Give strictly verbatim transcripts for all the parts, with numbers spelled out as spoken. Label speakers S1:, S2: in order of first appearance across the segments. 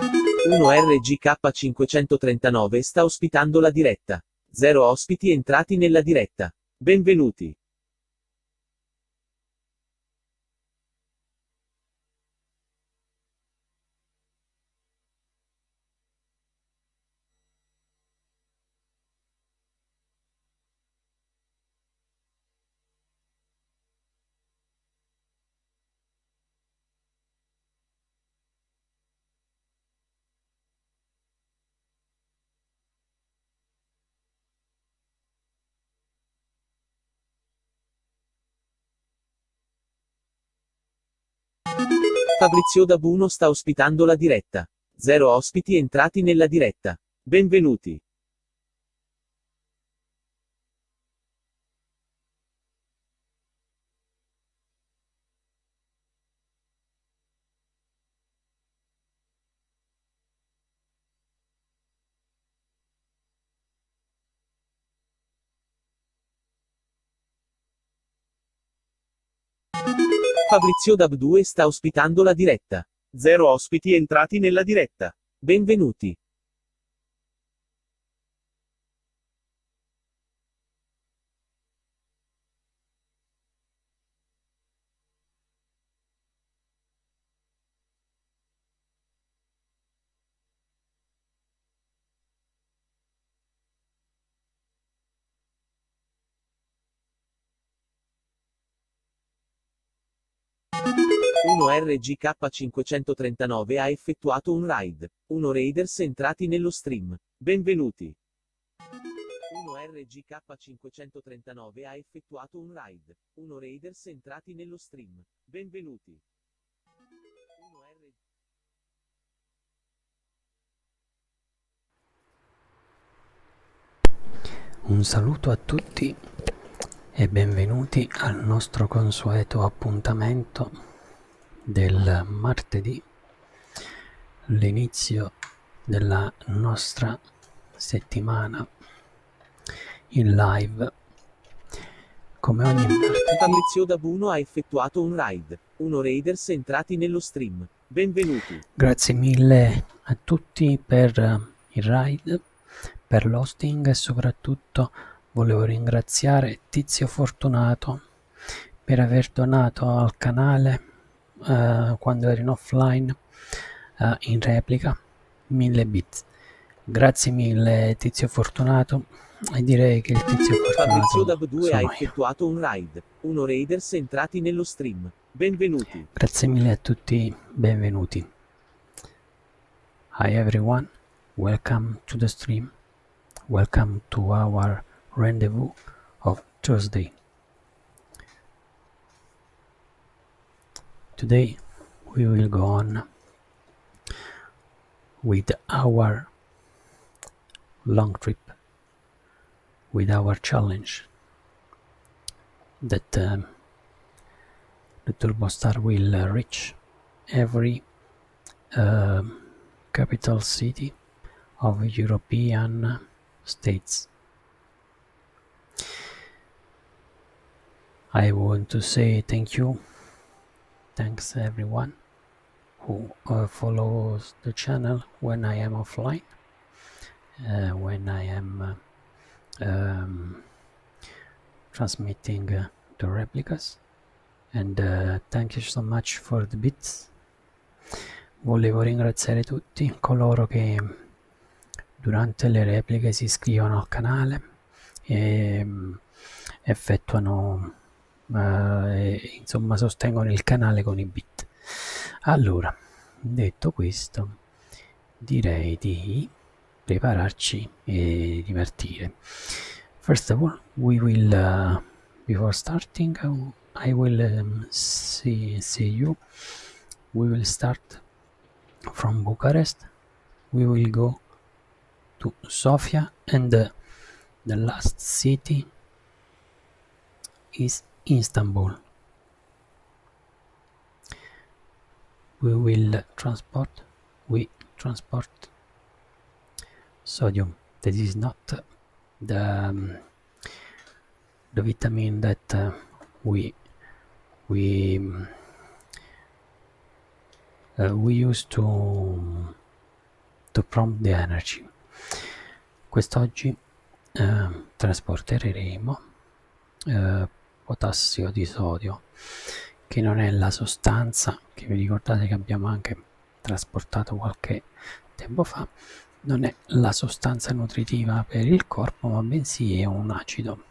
S1: uno R G K cinquecentotrentanove sta ospitando la diretta. zero ospiti entrati nella diretta. Benvenuti. Fabrizio Dabuno sta ospitando la diretta. zero ospiti entrati nella diretta. Benvenuti. Fabrizio Dab due sta ospitando la diretta. zero ospiti entrati nella diretta. Benvenuti. uno R G K cinquecentotrentanove ha effettuato un raid. uno Raiders entrati nello stream. Benvenuti. uno R G K cinquecentotrentanove ha effettuato un raid. uno Raiders entrati nello stream. Benvenuti. uno R...
S2: Un saluto a tutti e benvenuti al nostro consueto appuntamento del martedì, l'inizio della nostra settimana in live. Come ogni martedì,
S1: Fabrizio Dabuno ha effettuato un raid. uno Raiders entrati nello stream. Benvenuti.
S2: Grazie mille a tutti per il raid, per l'hosting e soprattutto volevo ringraziare Tizio Fortunato per aver donato al canale uh, quando ero in offline uh, in replica mille bits. Grazie mille Tizio Fortunato e direi che il Tizio Fortunato
S1: Fabrizio Dab due ha
S2: sono io.
S1: effettuato un raid. uno Raiders entrati nello stream. Benvenuti.
S2: Grazie mille a tutti, benvenuti. Hi everyone, welcome to the stream. Welcome to our rendezvous of Thursday. Today we will go on with our long trip, with our challenge that um, the Turbostar will uh, reach every uh, capital city of European states. I want to say thank you, thanks everyone who uh, follows the channel when I am offline, uh, when I am uh, um, transmitting uh, the replicas, and uh, thank you so much for the bits. Volevo ringraziare tutti coloro che durante le repliche si iscrivono al canale e um, effettuano uh, e, insomma sostengono il canale con i bit. Allora, detto questo, direi di prepararci e divertire. First of all, we will uh, before starting uh, I will um, see, see you. We will start from Bucharest. We will go to Sofia, and uh, the last city is Istanbul. We will transport, we transport sodium. That is not the, um, the vitamin that uh, we we uh, we use to to prompt the energy. Quest'oggi eh, trasporteremo eh, potassio di sodio, che non è la sostanza che vi ricordate che abbiamo anche trasportato qualche tempo fa, non è la sostanza nutritiva per il corpo, ma bensì è un acido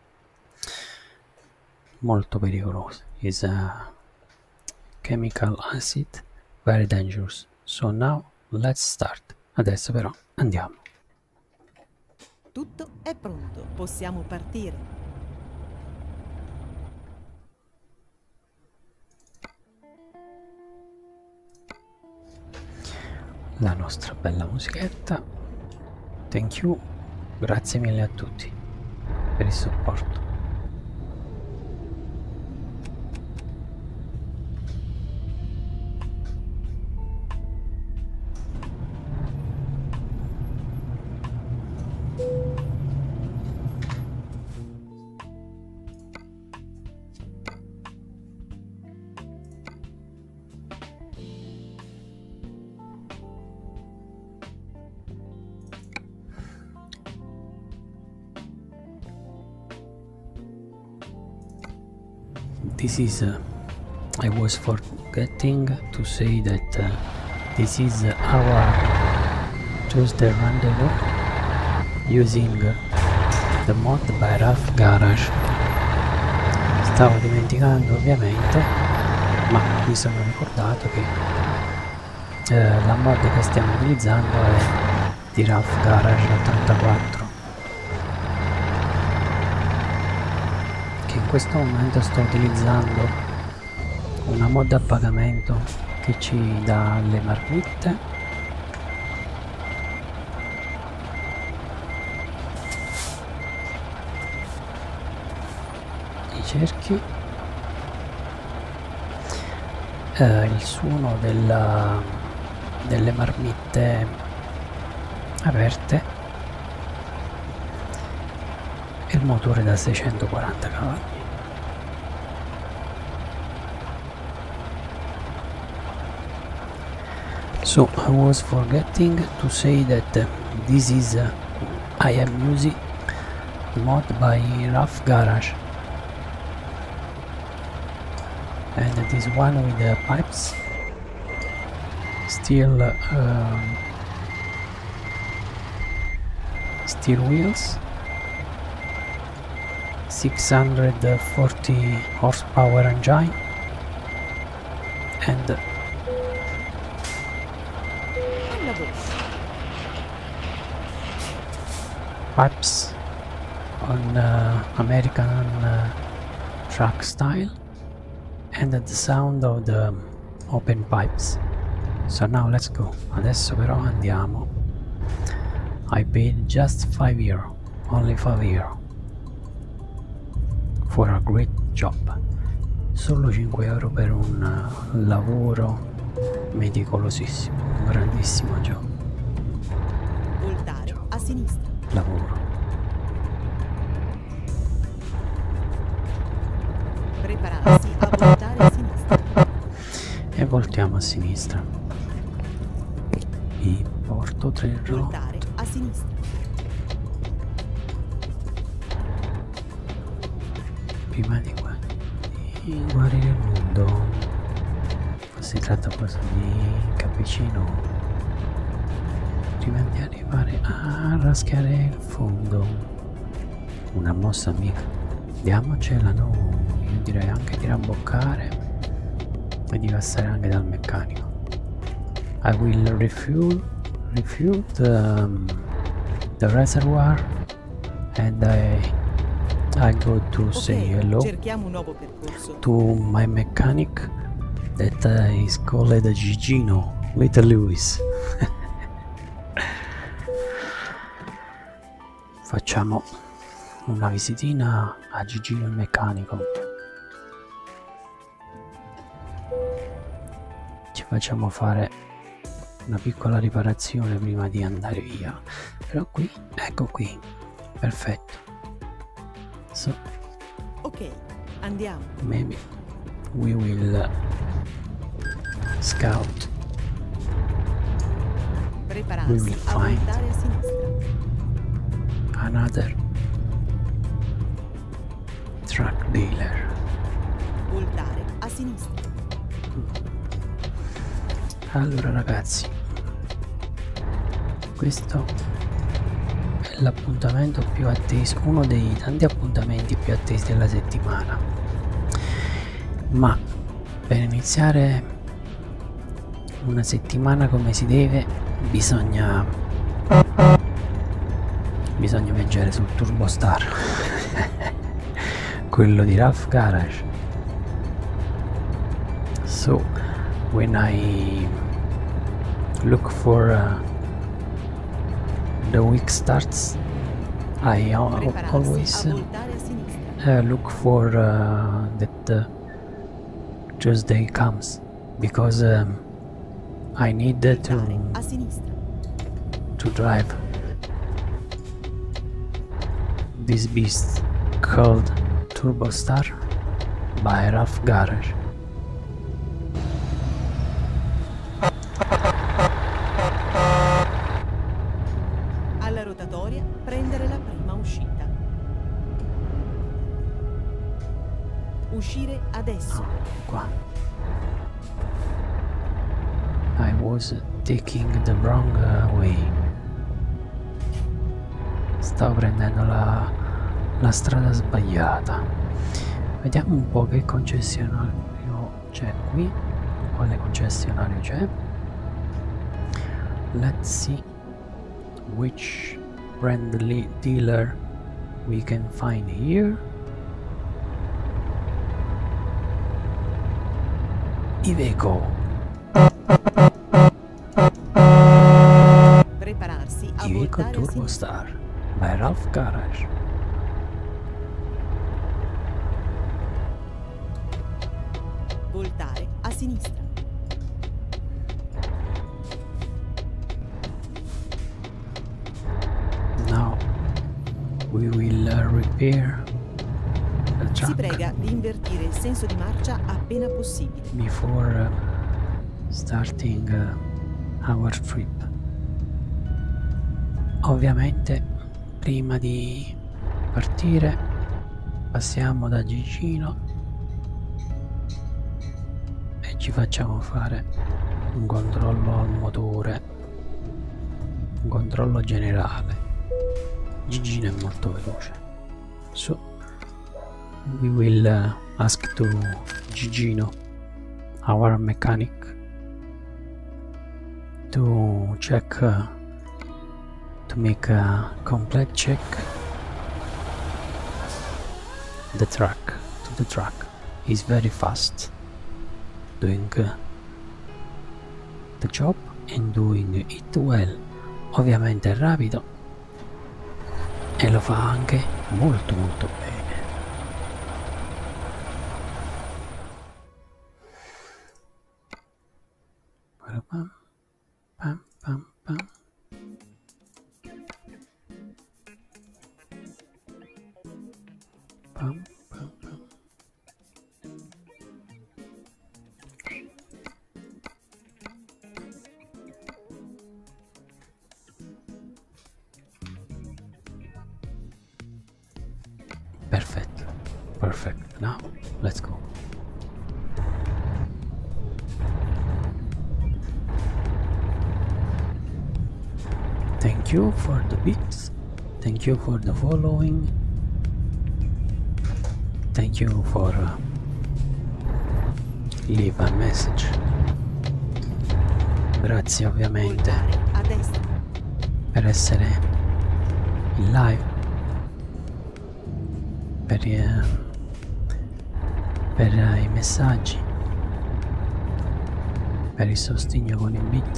S2: molto pericoloso. Is a chemical acid very dangerous. So now let's start. Adesso però andiamo.
S3: Tutto è pronto, possiamo partire.
S2: La nostra bella musichetta. Thank you, grazie mille a tutti per il supporto. This is, uh, I was forgetting to say that uh, this is our Tuesday rendezvous using the mod by Rough Garage. Stavo dimenticando ovviamente, ma mi sono ricordato che eh, la mod che stiamo utilizzando è di Rough Garage ottantaquattro. In questo momento sto utilizzando una mod a pagamento che ci dà le marmitte, i cerchi, eh, il suono della, delle marmitte aperte e il motore da seicentoquaranta cavalli. So I was forgetting to say that uh, this is uh, I am using mod by Rough Garage, and this one with the pipes, steel um, steel wheels, six hundred forty horsepower engine, and pipes on uh, American uh, truck style, and the sound of the open pipes. So now let's go. Adesso però andiamo. I paid just five euro, only five euro for a great job. Solo cinque euro per un uh, lavoro meticolosissimo, un grandissimo job.
S3: Voltare a sinistra.
S2: Lavoro.
S3: Prepararsi a voltare a sinistra.
S2: E voltiamo a sinistra. Vi porto tre
S3: Voltare
S2: rotte.
S3: a sinistra.
S2: Prima di, gua di guarire il mondo. Si tratta proprio di cappuccino. Prima di arrivare a raschiare il fondo. Una mossa amica. Diamocela noi. Io direi anche di rabboccare e di passare anche dal meccanico. I will refuel refuel the, um, the reservoir and I I go to
S3: Okay,
S2: say hello
S3: cerchiamo un nuovo percorso.
S2: to my mechanic that uh, is called Gigino, Little Lewis. Facciamo una visitina a Gigino il meccanico. Ci facciamo fare una piccola riparazione prima di andare via. Però qui, ecco qui, perfetto. So,
S3: Ok, andiamo.
S2: maybe we will uh, scout we
S3: Prepararsi
S2: will
S3: a
S2: find
S3: voltare a sinistra.
S2: another truck dealer.
S3: Voltare a sinistra.
S2: Allora ragazzi, questo è l'appuntamento più atteso, uno dei tanti appuntamenti più attesi della settimana, ma per iniziare una settimana come si deve bisogna bisogna viaggiare sul Turbo Star quello di Ralph Garage. So when I look for uh, the week starts, I al
S3: Prepararsi
S2: always
S3: a
S2: uh,
S3: voltare a sinistra.
S2: uh, look for uh, that uh, Tuesday comes, because um, I need uh,
S3: Voltare a
S2: to
S3: sinistra.
S2: to drive this beast called Turbo Star by Ralph Garage.
S3: Alla rotatoria prendere la prima uscita. Uscire adesso.
S2: Oh, qua. I was taking the wrong uh, way. Stavo prendendo la, la strada sbagliata. Vediamo un po' che concessionario c'è qui. Quale concessionario c'è? Let's see which friendly dealer we can find here. Iveco.
S3: Prepararsi a
S2: Iveco
S3: voltare a
S2: Turbo
S3: sinistra.
S2: Star by Ralph Garage.
S3: Voltare a sinistra.
S2: Now we will uh, repair the
S3: Si
S2: truck
S3: prega di invertire il senso di marcia appena possibile.
S2: before uh, starting uh, our trip. Ovviamente prima di partire passiamo da Gigino e ci facciamo fare un controllo al motore, un controllo generale. Gigino è molto veloce, so we will uh, ask to Gigino, our mechanic, to check uh, to make a complete check the truck to the truck. He's very fast doing uh, the job and doing it well. Ovviamente è rapido e lo fa anche molto molto bene. Pam pam pam pam. Pam pam pam. Perfect. Perfect. Now let's go. Thank you for the bits. Thank you for the following. Thank you for uh, leave a message. Grazie ovviamente
S3: Voltare a destra.
S2: per essere in live, per, eh, per eh, i messaggi, per il sostegno con i bit.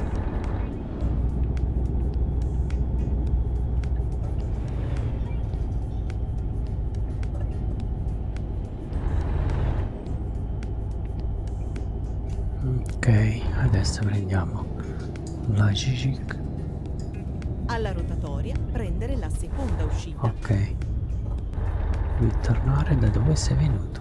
S2: Ok, adesso prendiamo la Gigic.
S3: Alla rotatoria prendere la seconda uscita.
S2: Ok, ritornare da dove sei venuto.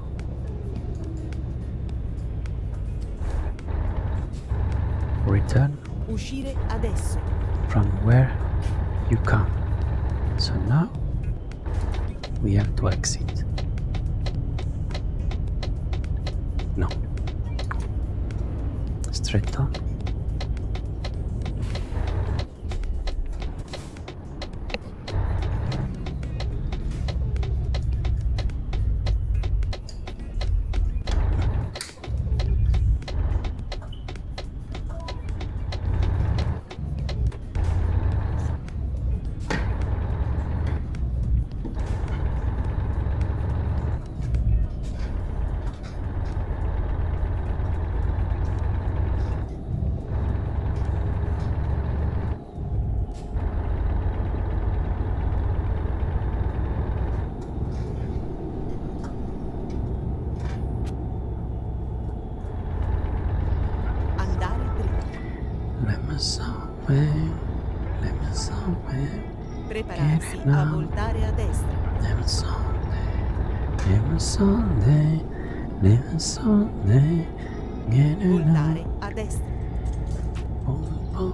S2: Return.
S3: Uscire adesso.
S2: from where you come. So now we have to exit. No. Straight on.
S3: Prepararsi a voltare a destra.
S2: Never Sunday, never Sunday, never Sunday.
S3: Voltare a destra.
S2: Boom, boom.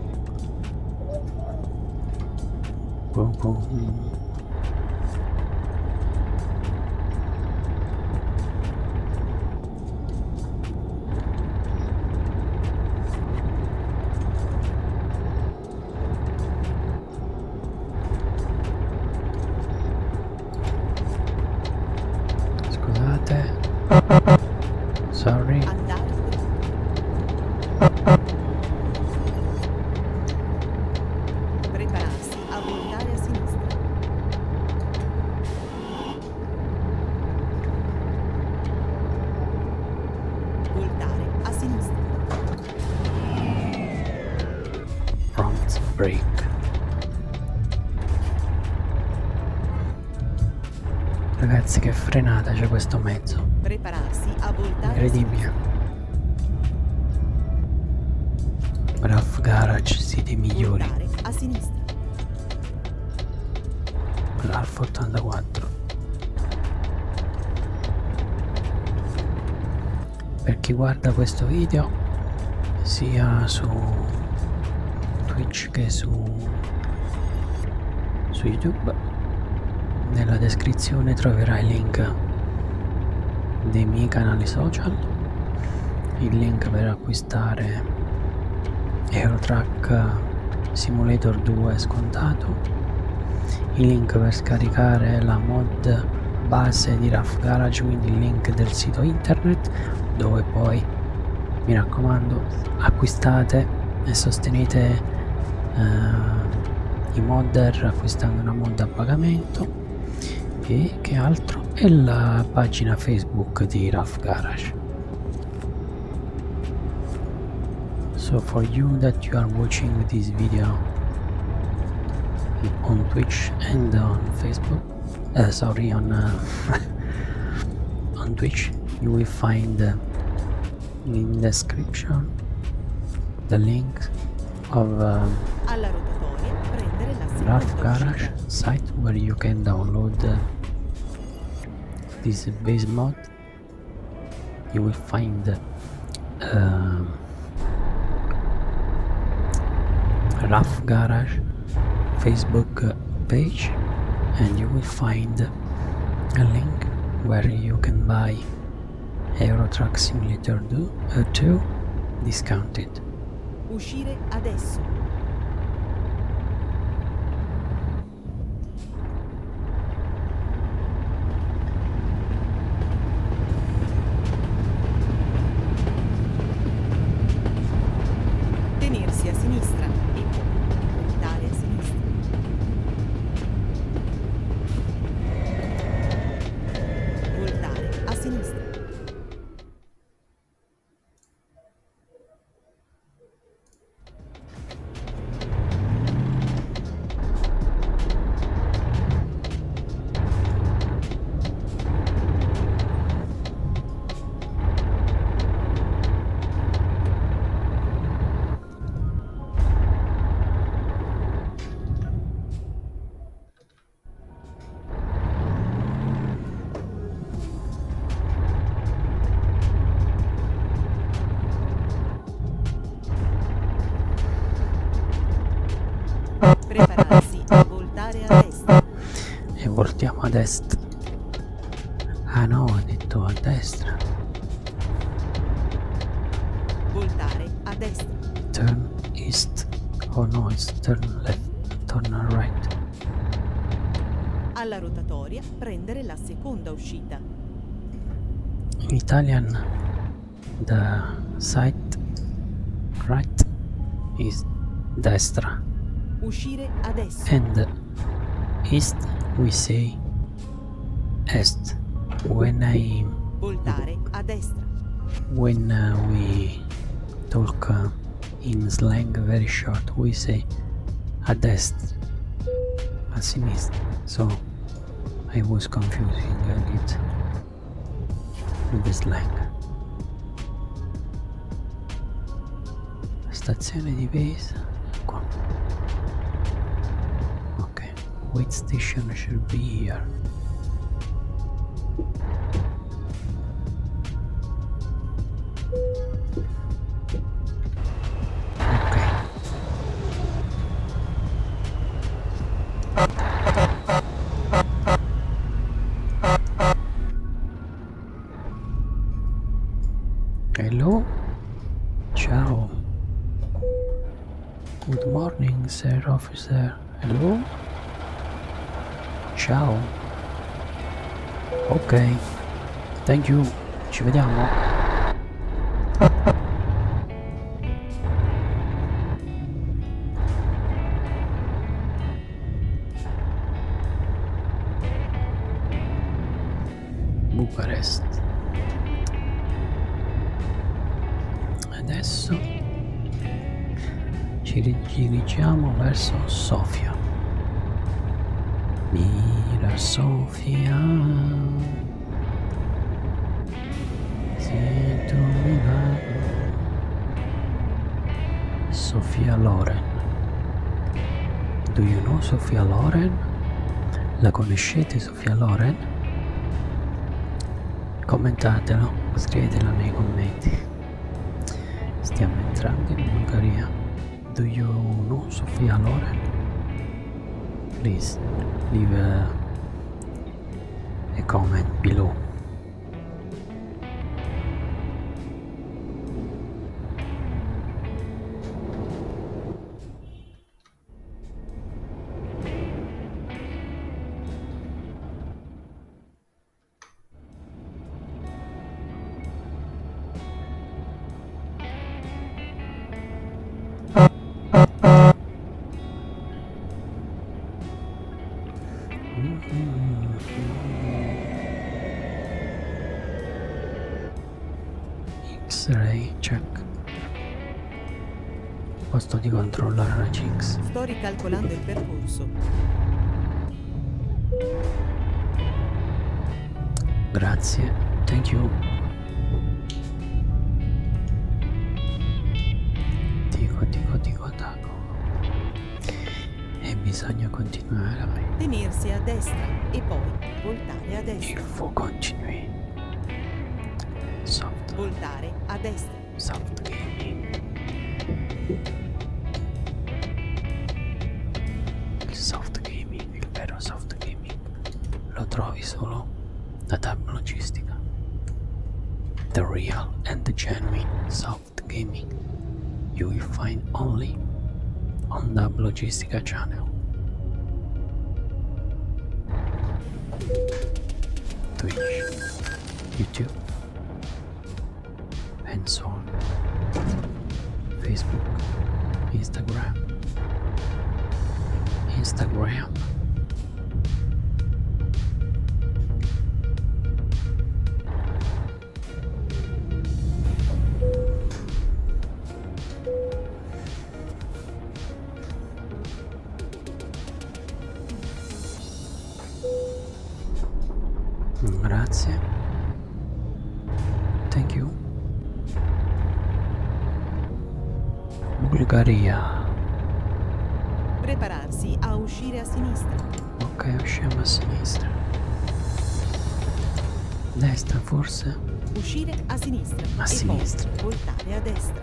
S2: Boom, boom. Sorry.
S3: Andare prepararsi a voltare a sinistra. Voltare a sinistra.
S2: Front brake. Ragazzi, che frenata c'è questo mezzo.
S3: Prepararsi a voltare
S2: Incredibile. Rough Garage siete i migliori.
S3: Voltare a sinistra.
S2: L'Alfa ottantaquattro. Per chi guarda questo video sia su Twitch che su, su YouTube, nella descrizione troverai il link dei miei canali social, il link per acquistare Eurotrack Simulator due scontato, il link per scaricare la mod base di Rough Garage, quindi il link del sito internet, dove poi, mi raccomando, acquistate e sostenete eh, i modder acquistando una mod a pagamento. E che altro? E la pagina Facebook di Rough Garage. So for you that you are watching this video on Twitch and on Facebook, uh, sorry, on uh, on Twitch, you will find uh, in the description the link of uh,
S3: alla rotatoria prendere la
S2: Rough Garage site where you can download uh, this base mod. You will find uh, Rough Garage Facebook page, and you will find a link where you can buy Eurotrack Simulator two discounted.
S3: Uscire adesso. Tenersi a sinistra e poi voltare a sinistra. Voltare a sinistra.
S2: e voltiamo ad est. Ah no, ho detto a destra.
S3: Voltare a destra.
S2: Turn east. Oh no, it's turn left. Turn right.
S3: Alla rotatoria prendere la seconda uscita.
S2: In Italian, the side right is destra.
S3: Uscire a destra.
S2: And east we say est. When I
S3: Voltare a destra.
S2: when uh, we talk uh, in slang very short, we say a destra, a sinistra. So I was confusing a bit with the slang. Stazione di Pesa. Qua. Ok, wait station should be here. Hello? Ciao. Good morning, sir officer. Hello? Ciao. Ok. Thank you. Ci vediamo. Bucarest. Adesso ci dirigiamo verso Sofia. Mira Sofia, se tu mi vai. Sofia Loren. Do you know Sofia Loren? La conoscete Sofia Loren? Commentatelo, scrivetelo nei commenti. Stiamo entrando in Bulgaria. Do you know Sofia Loren? Please leave a, a comment below. X-ray check. Posto di controllare la Jinx.
S3: Sto ricalcolando il percorso.
S2: Grazie. Thank you. Dico, dico, dico, taco. E bisogna continuare a me.
S3: Tenersi a destra e poi voltare a
S2: Il
S3: destra.
S2: faut continuer. Soft.
S3: Voltare a destra.
S2: Soft gaming. Il soft gaming, il vero soft gaming, lo trovi solo da Tab Logistica. The real and the genuine soft gaming you will find only on Tab Logistica channel. Twitch, YouTube, and so on. Facebook, Instagram, Instagram. Grazie. Thank you. Bulgaria.
S3: Prepararsi a uscire a sinistra.
S2: Ok, usciamo a sinistra. Destra forse?
S3: Uscire a sinistra.
S2: A
S3: e
S2: sinistra.
S3: poi voltare a destra.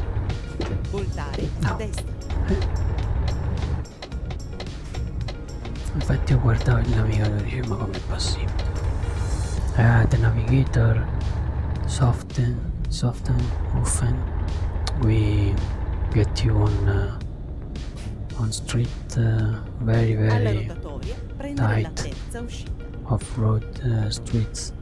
S3: Voltare
S2: No.
S3: a destra.
S2: Eh. Infatti io guardavo il navigatore e dicevo, ma com'è possibile? Uh, the navigator soften, soften, often we get you on uh, on street uh, very very tight off-road uh, streets.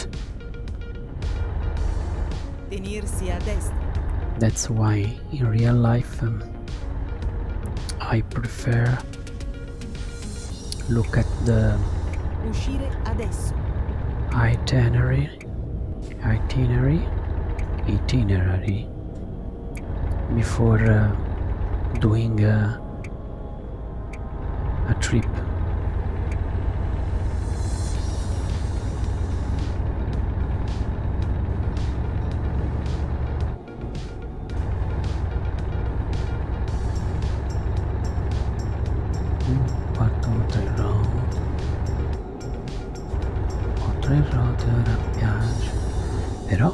S3: Tenirsi a destra.
S2: That's why in real life um, I prefer look at the
S3: Uscire adesso.
S2: itinerary itinerary itinerary before uh, doing uh, a trip. Parto tre route, ho tre route, ora piace, però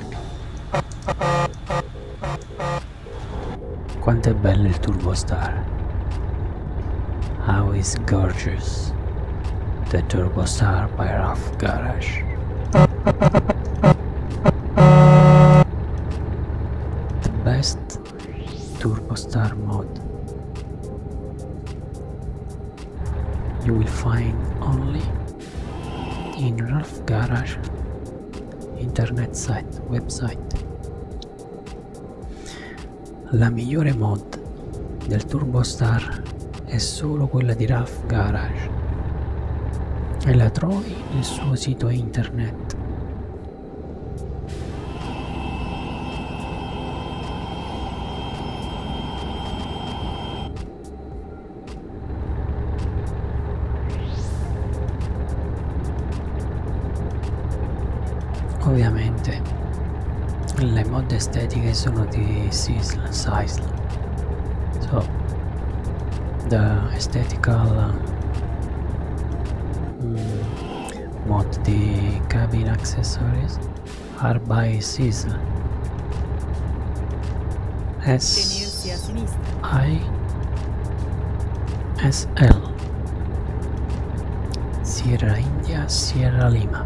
S2: quanto è bello il Turbo Star. How is gorgeous the Turbo Star by Ralph Garage. The best Turbo Star mod you will find only in Ralph Garage internet site, website. La migliore mod del Turbo Star è solo quella di Ralph Garage e la trovi nel suo sito internet. Ovviamente le mod estetiche sono di Sisal, Sisal. So the aesthetical um, mod di cabin accessories are by Sisal. S I S L Sierra India Sierra Lima.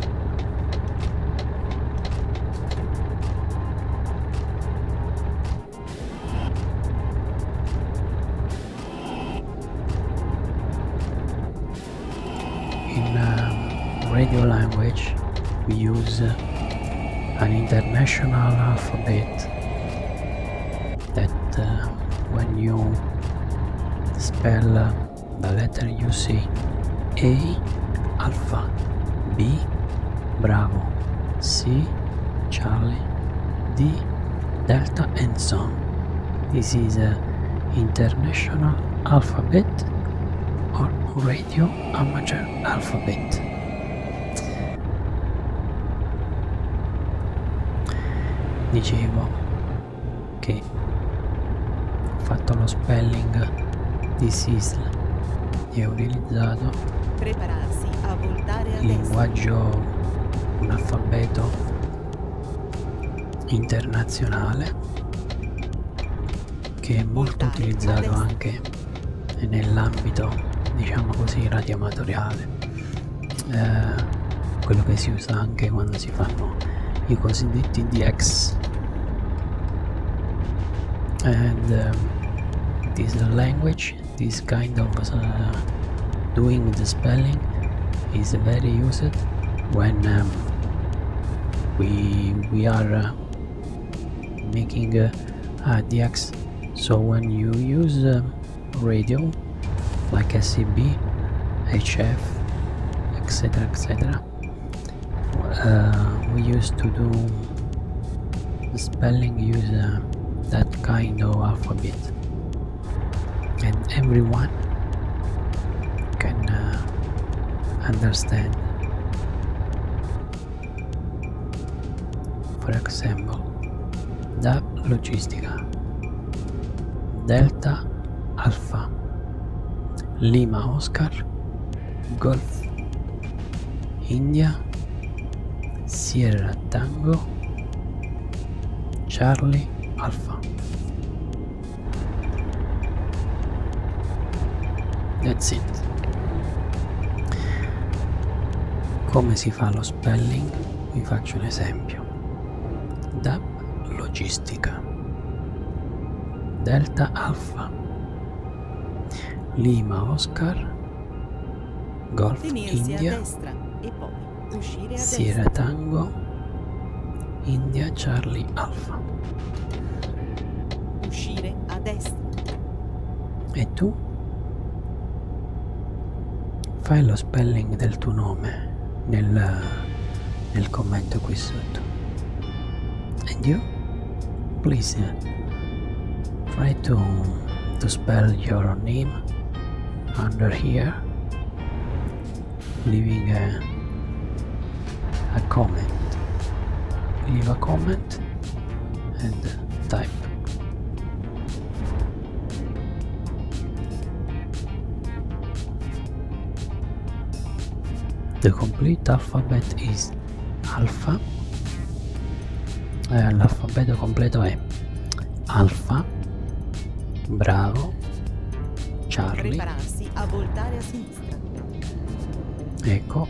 S2: Radio language we use uh, an international alphabet that uh, when you spell uh, the letter you see A alpha, B bravo, C Charlie, D delta and so on. This is an international alphabet or radio amateur alphabet. Dicevo che ho fatto lo spelling di Sisal e ho utilizzato
S3: Prepararsi a voltare a
S2: il linguaggio, un alfabeto internazionale che è molto utilizzato anche nell'ambito, diciamo così, radioamatoriale, eh, quello che si usa anche quando si fanno i cosiddetti D X. And um, this language, this kind of uh, doing the spelling is very used when um, we we are uh, making uh, a D X. So when you use uh, radio like S C B, H F, etc, etc, uh, we used to do the spelling use uh, that kind of alphabet, and everyone can uh, understand. For example, D A B Logistica, Delta Alpha, Lima Oscar, Golf India, Sierra Tango, Charlie Alpha. That's it. Come si fa lo spelling? Vi faccio un esempio. D A B Logistica, Delta Alfa, Lima Oscar, Golf
S3: Tenersi
S2: India,
S3: a destra e poi uscire a
S2: Sierra
S3: destra.
S2: Tango, India Charlie Alfa.
S3: Uscire a destra.
S2: E tu? Fai lo spelling del tuo nome nel, nel commento qui sotto. And you? Please uh, try to, to spell your name under here, leaving a, a comment. Leave a comment and type. The complete alphabet is alpha. Eh, l'alfabeto completo è Alfa, Bravo, Charlie,
S3: Prepararsi a voltare a sinistra.
S2: Echo,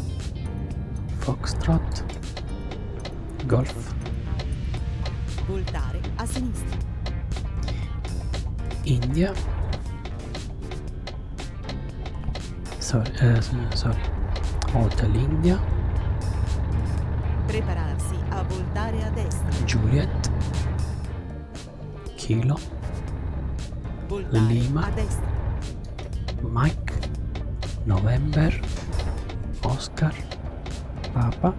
S2: Foxtrot, Golf,
S3: Voltare a sinistra.
S2: India, sorry, eh, sorry, Hotel India,
S3: Prepararsi a voltare a destra.
S2: Juliet, Kilo,
S3: Voltare
S2: Lima,
S3: a destra.
S2: Mike, November, Oscar, Papa,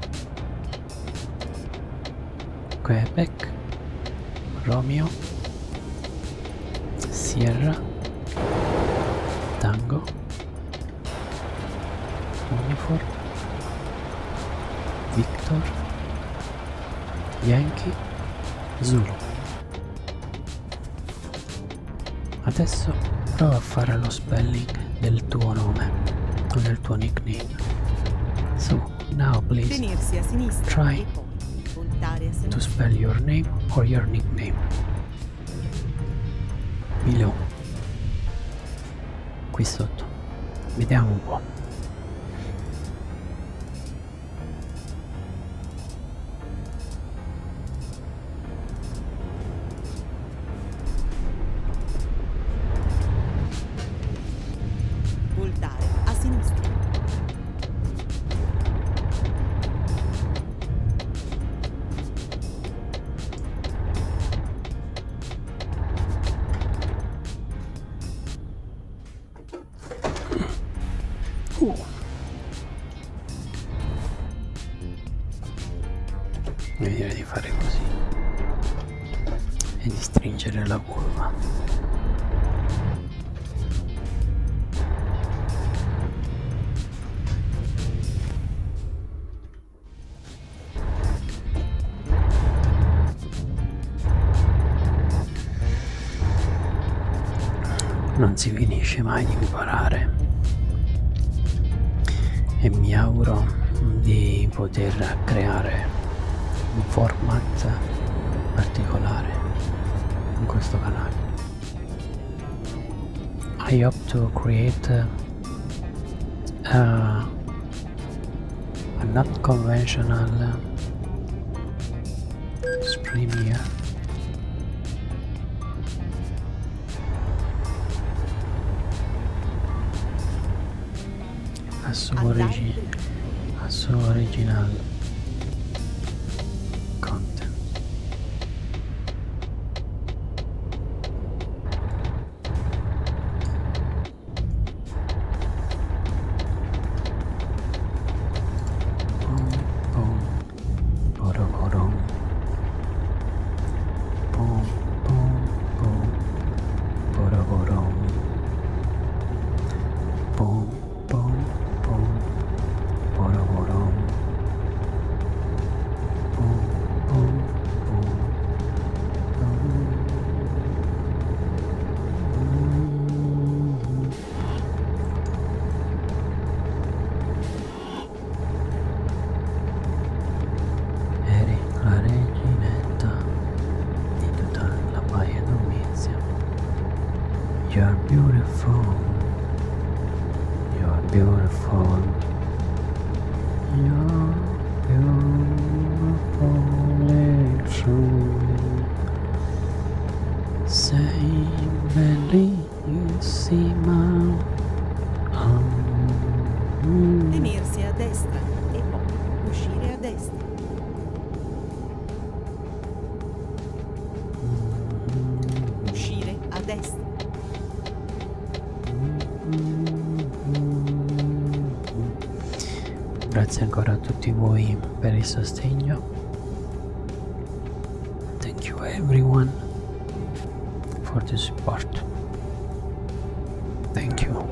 S2: Quebec, Romeo, Sierra, Tango, Uniform, Victor, Yankee, Zulu. Adesso prova a fare lo spelling del tuo nome o del tuo nickname. So, now please
S3: Tenersi a sinistra
S2: try
S3: e poi voltare a
S2: to
S3: sinistra.
S2: spell your name or your nickname below, qui sotto. Vediamo un po'.
S3: Voltare a sinistra.
S2: Uh. Io direi di fare così e di stringere la curva. Non si finisce mai di imparare e mi auguro di poter creare un format particolare in questo canale. I hope to create a, a not conventional stream here. A suo, origi a suo original content. Boom, boom, boroborom. Boom, boom, boom, boroborom. Boom, boom, boom, boroborom. Boom, boom, boom, boom. Eri la reginetta di tutta la Baia Domizia. You're beautiful. You're beautiful. You're beautiful and true. Sei bellissima. Um,
S3: Tenersi a destra e poi uscire a destra. Uscire a destra.
S2: Grazie ancora a tutti voi per il sostegno. Thank you everyone for the support. Thank you.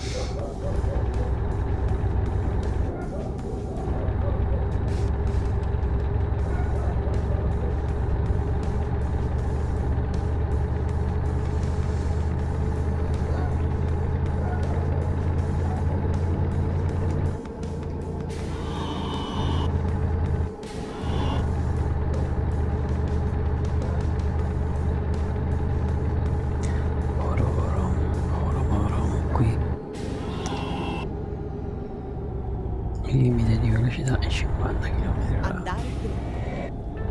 S2: Il limite di velocità è cinquanta chilometri all'ora.
S3: Andare dritto.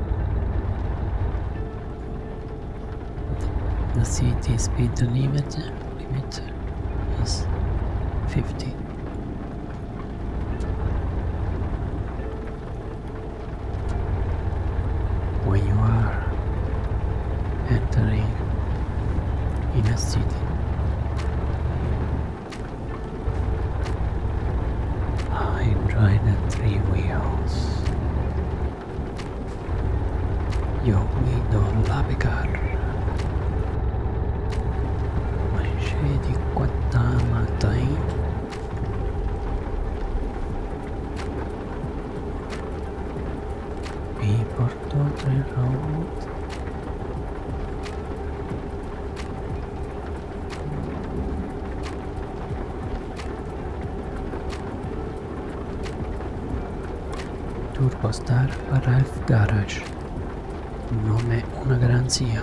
S2: The city speed limit limit is fifty. When you are entering in a city, I enjoy the three wheels. Io guido la Becar. Ma scedi quanta mattina. Mi porto tre road. Turbostar Ralph Garage. Un nome, una garanzia.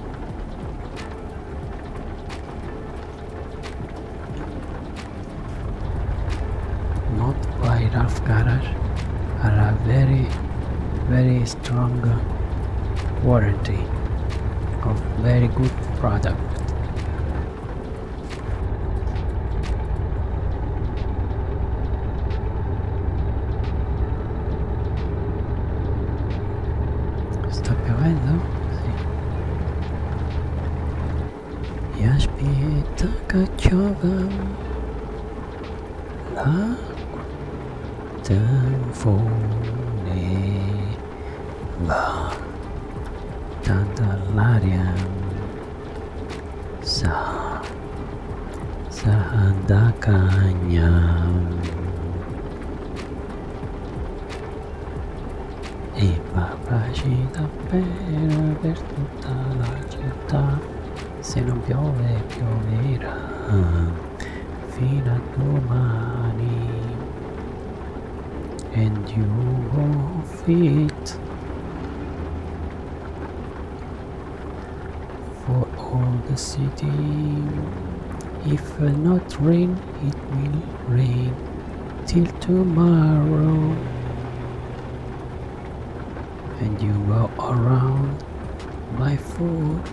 S2: Not by Ralph Garage are a very very strong warranty of very good product. Sta piovendo? Sì. E aspetta che piova l'acqua tanfone va tanta l'aria sa sa da cagna e va facile per, per tutta la città. Se non piove pioverà fino a domani. And you off it for all the city. If not rain, it will rain till tomorrow. And you go around by foot,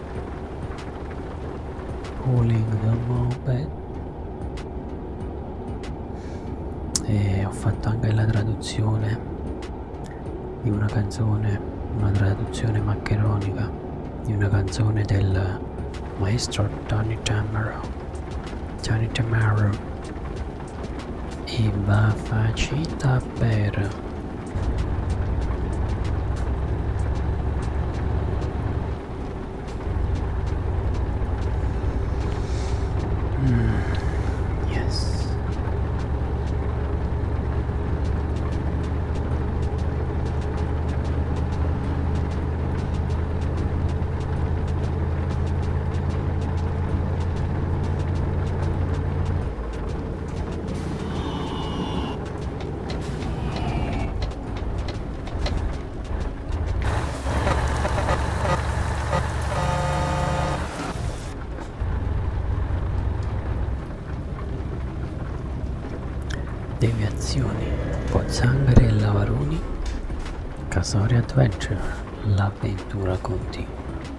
S2: pulling the moped. E ho fatto anche la traduzione di una canzone, una traduzione maccheronica di una canzone del maestro Tony Tamaro. Tony Tamaro. E va facita per mm, yes. Deviazioni Pozzanghere e Lavaroni, Casori Adventure, l'avventura continua.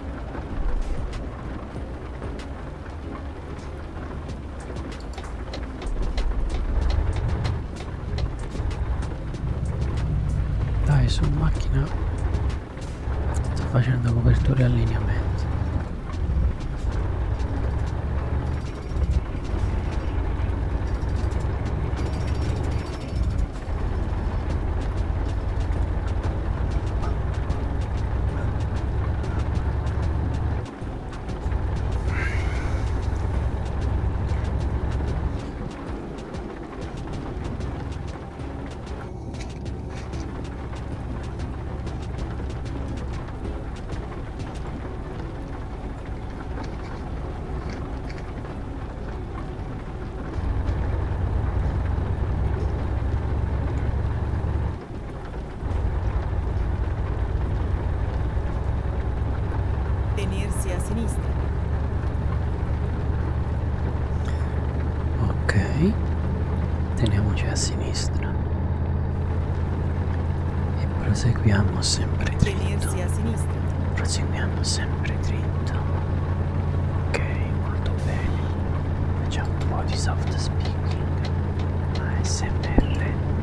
S2: Dai, su macchina, sto facendo copertura e allineamento.
S3: Tenersi a sinistra.
S2: Ok, teniamoci a sinistra e proseguiamo sempre dritto.
S3: Tenersi a sinistra.
S2: Proseguiamo sempre dritto. Ok, molto bene. Facciamo un po' di soft speaking, A S M R.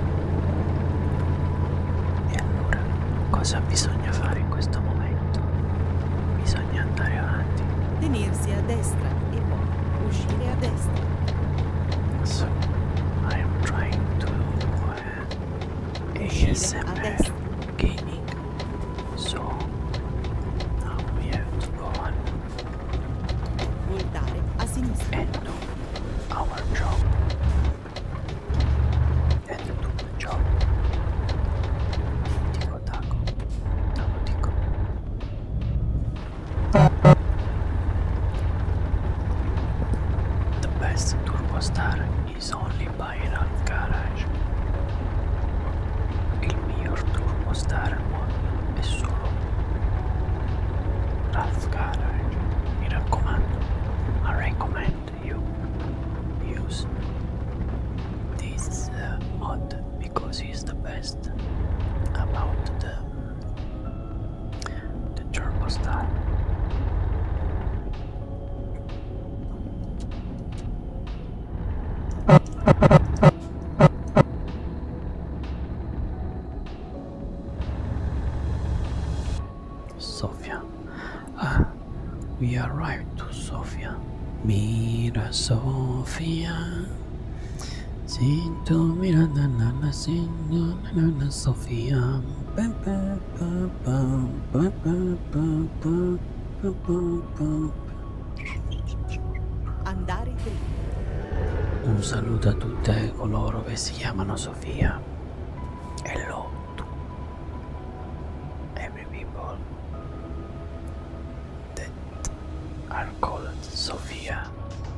S2: E allora, cosa bisogna fare in questo momento? Bisogna andare avanti.
S3: Tenersi a destra e poi uscire a destra.
S2: So, I am trying to uh,
S3: Uscire
S2: A S M
S3: a
S2: R
S3: destra.
S2: gaming. So, now we have to go on
S3: Voltare a sinistra.
S2: and do our job. And do the job. Tico taco. Taco tico. The best Turbo Star is only by Ralph Garage. Il miglior Turbo Star al mondo è solo Ralph Garage. Mi raccomando, I recommend you use this uh, mod because it's the best about the the Turbo Star. Sofia. Ah, we arrived to Sofia. Mira Sofia. Sinto mira na na na sinto na na na Sofia. Pa, pa, pa, pa, pa, pa, pa, pa, pa, pa, pa.
S3: Andare dritto.
S2: Un saluto a tutte coloro che si chiamano Sofia. Hello to every people that are called Sofia.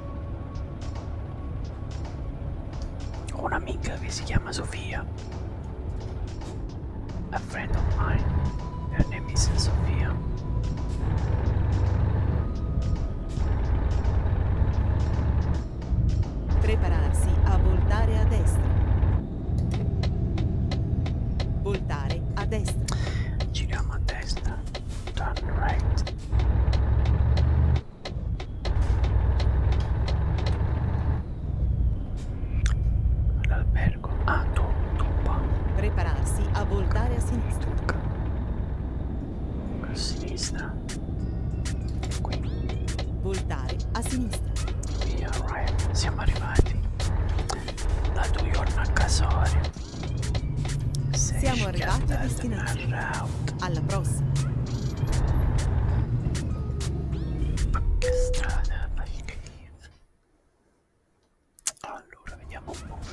S2: Ho un'amica che si chiama Sofia. A friend of mine. Her name is Sofia.
S3: Prepararsi a voltare a destra. Voltare a destra.
S2: Giriamo a destra. Turn right. L'albergo. Ah, tu, tu qua.
S3: Prepararsi a voltare a sinistra.
S2: A sinistra. Qui.
S3: Voltare a sinistra.
S2: We arrived. Siamo arrivati. La Tuiorna Casori.
S3: Siamo arrivati a destinazione. Alla prossima.
S2: Che strada. Allora, vediamo un po'.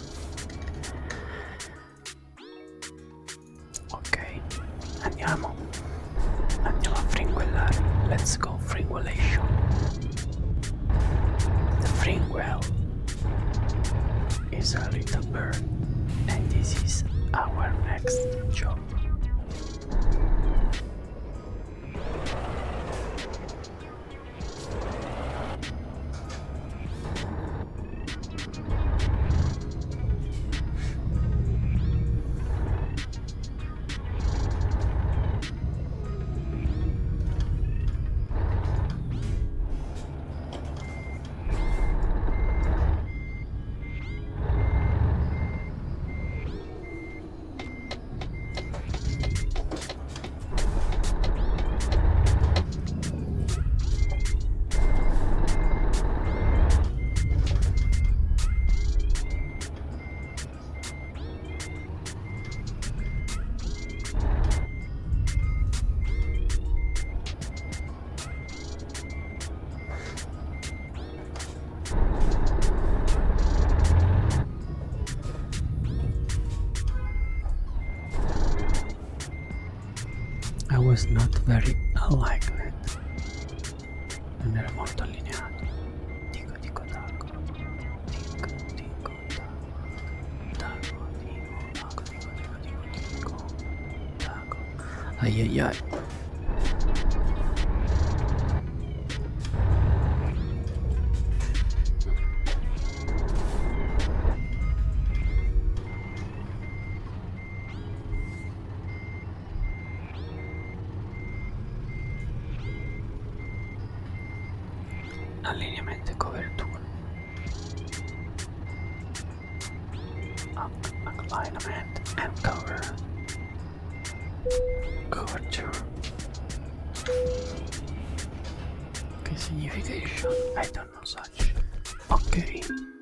S2: Ok, andiamo. Andiamo a fringuellare. Let's go fringuellation. The fringuel is a little bird, and this is our next job. was not very likely. Non era molto allineato. Dico, dico, taco. Dico, dico, taco. Taco, dico, taco, dico, dico, dico, dico. Taco. Ai ai ai. Allineamento e copertura. Alignment and cover. Coverture. Che signification? I don't know such. Ok.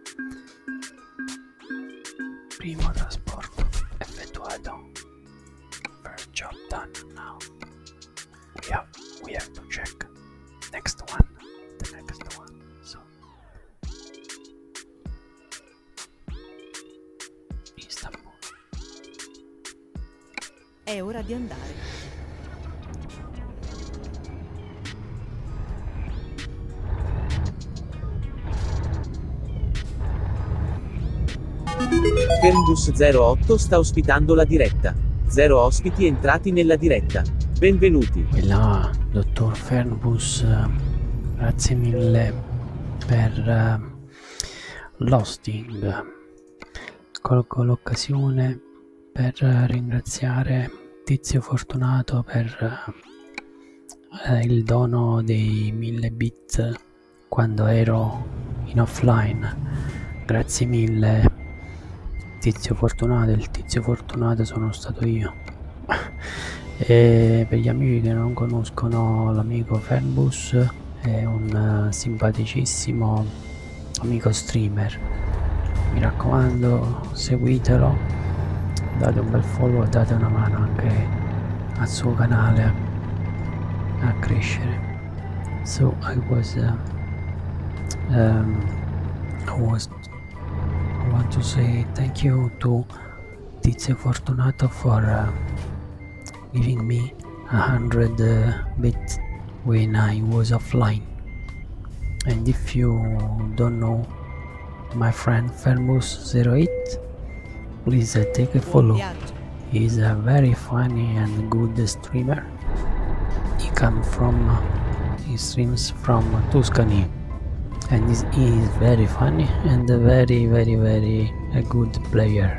S2: Primo trasporto effettuato. First job done. Now we have we have to check next one. The next one. So Istanbul.
S3: È ora di andare.
S1: Fernbus zero otto sta ospitando la diretta. Zero ospiti entrati nella diretta. Benvenuti.
S2: Là, dottor Fernbus, grazie mille per uh, l'hosting. Colgo l'occasione per uh, ringraziare Tizio Fortunato per uh, il dono dei mille bit quando ero in offline. Grazie mille Tizio Fortunato. Il Tizio Fortunato sono stato io. E per gli amici che non conoscono l'amico Fernbus, è un uh, simpaticissimo amico streamer. Mi raccomando, seguitelo, date un bel follow e date una mano anche al suo canale a crescere. So I was uh, um, I was I want to say thank you to Tizio Fortunato for uh, giving me a hundred uh, bit when I was offline. And if you don't know my friend Fernbus zero eight, please uh, take a follow. He's a very funny and good streamer. He comes from uh, he streams from Tuscany, and he's, he is very funny and a very very very a good player.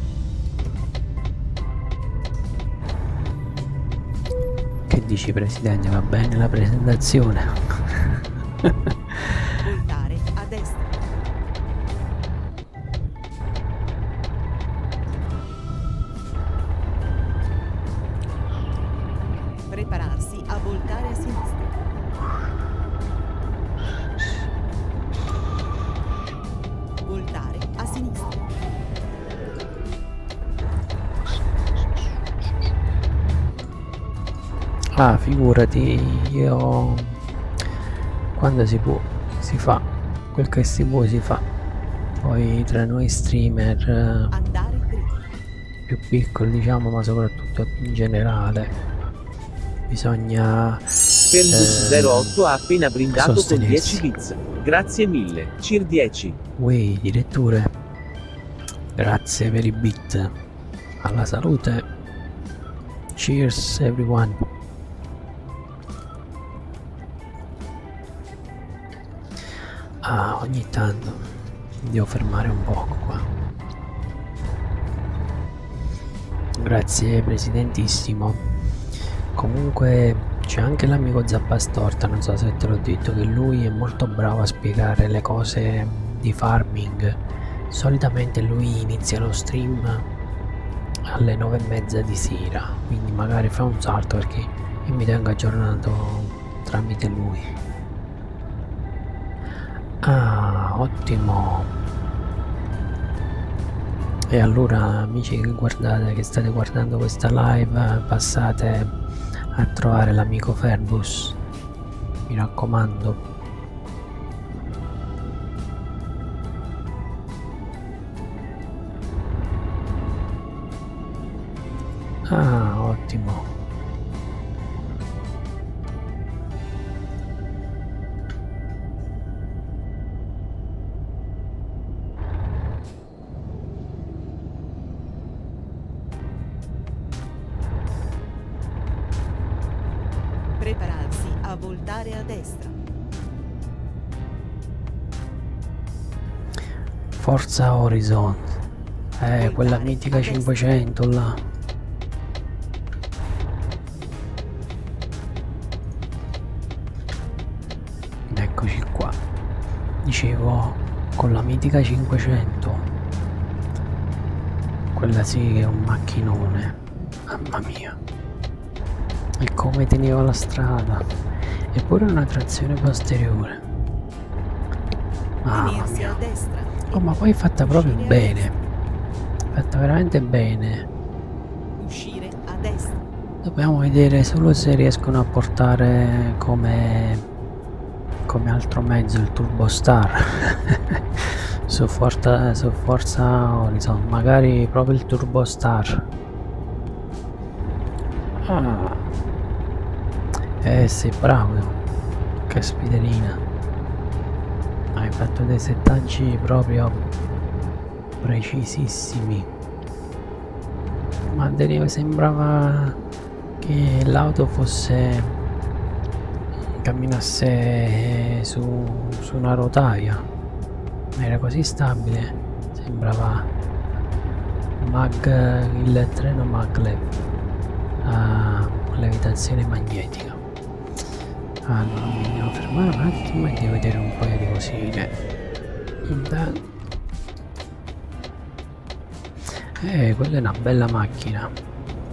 S2: Che dici, presidente? Va bene la presentazione?
S3: Voltare a destra. Prepararsi a voltare a sinistra. Voltare a sinistra.
S2: Ah, figurati, io quando si può si fa, quel che si può si fa. Poi tra noi streamer
S3: Andare dritto.
S2: più piccoli, diciamo, ma soprattutto in generale, bisogna
S1: Fernbus
S2: eh,
S1: zero otto ha appena brindato con
S2: sostenersi.
S1: dieci bits. Grazie mille. Cir dieci.
S2: Uè, direttore, grazie per i bit. Alla salute. Cheers everyone. Ah, ogni tanto devo fermare un poco qua. Grazie presidentissimo. Comunque c'è anche l'amico Zappastorta, non so se te l'ho detto, che lui è molto bravo a spiegare le cose di farming. Solitamente lui inizia lo stream alle nove e mezza di sera, quindi magari fa un salto perché io mi tengo aggiornato tramite lui. Ah, ottimo. E allora, amici che guardate, che state guardando questa live, passate a trovare l'amico Fernbus, mi raccomando. Ah, ottimo.
S3: voltare a destra.
S2: Forza Horizon. Eh, quella mitica cinquecento là. Eccoci qua. Dicevo, con la mitica cinquecento. Quella sì che è un macchinone. Mamma mia. E come teneva la strada. Eppure una trazione posteriore. Mamma
S3: Tenersi
S2: mia.
S3: a destra.
S2: Oh, ma poi è fatta proprio
S3: Uscire a
S2: bene.
S3: destra.
S2: Fatta veramente bene.
S3: Uscire a destra.
S2: Dobbiamo vedere solo se riescono a portare come come altro mezzo il Turbo Star su, Forza, su Forza Horizon, magari proprio il Turbo Star. Ah. Eh sì, bravo, che spiderina, hai fatto dei settaggi proprio precisissimi, ma sembrava che l'auto fosse camminasse su, su una rotaia, era così stabile, sembrava mag, il treno maglev a levitazione magnetica. Allora mi devo fermare un attimo e devo vedere un paio di cosine. Eh, quella è una bella macchina.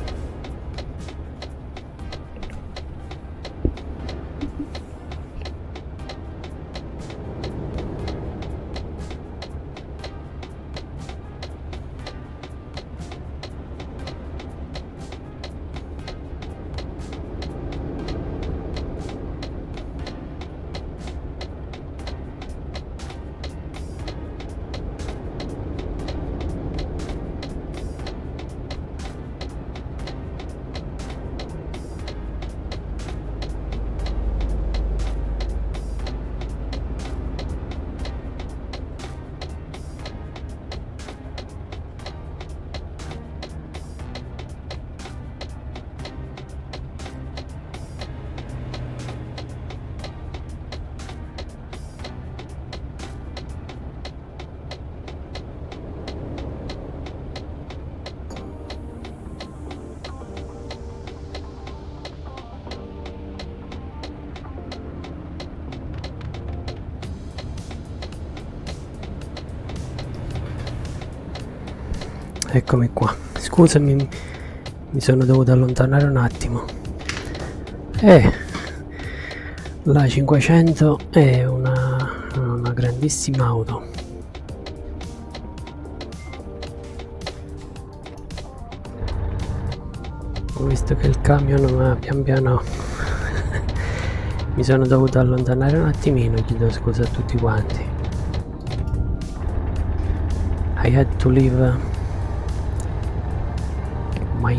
S2: Eccomi qua, scusami, mi sono dovuto allontanare un attimo. Eh, la cinquecento è una, una grandissima auto. Ho visto che il camion pian piano mi sono dovuto allontanare un attimino, chiedo scusa a tutti quanti. I had to leave my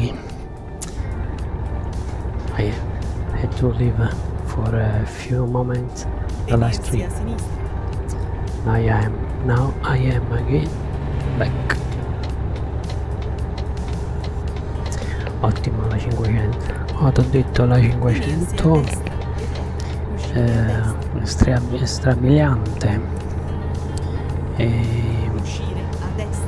S2: I had to leave for a few moments the last
S3: Tenersi
S2: trip.
S3: a sinistra.
S2: Now I am now I am again back. Ottimo la cinquecento. Oh, ti ho detto la
S3: Tenersi a
S2: cinquecento
S3: destra. Uscire a
S2: eh,
S3: destra.
S2: stra strabiliante. E
S3: Uscire a destra.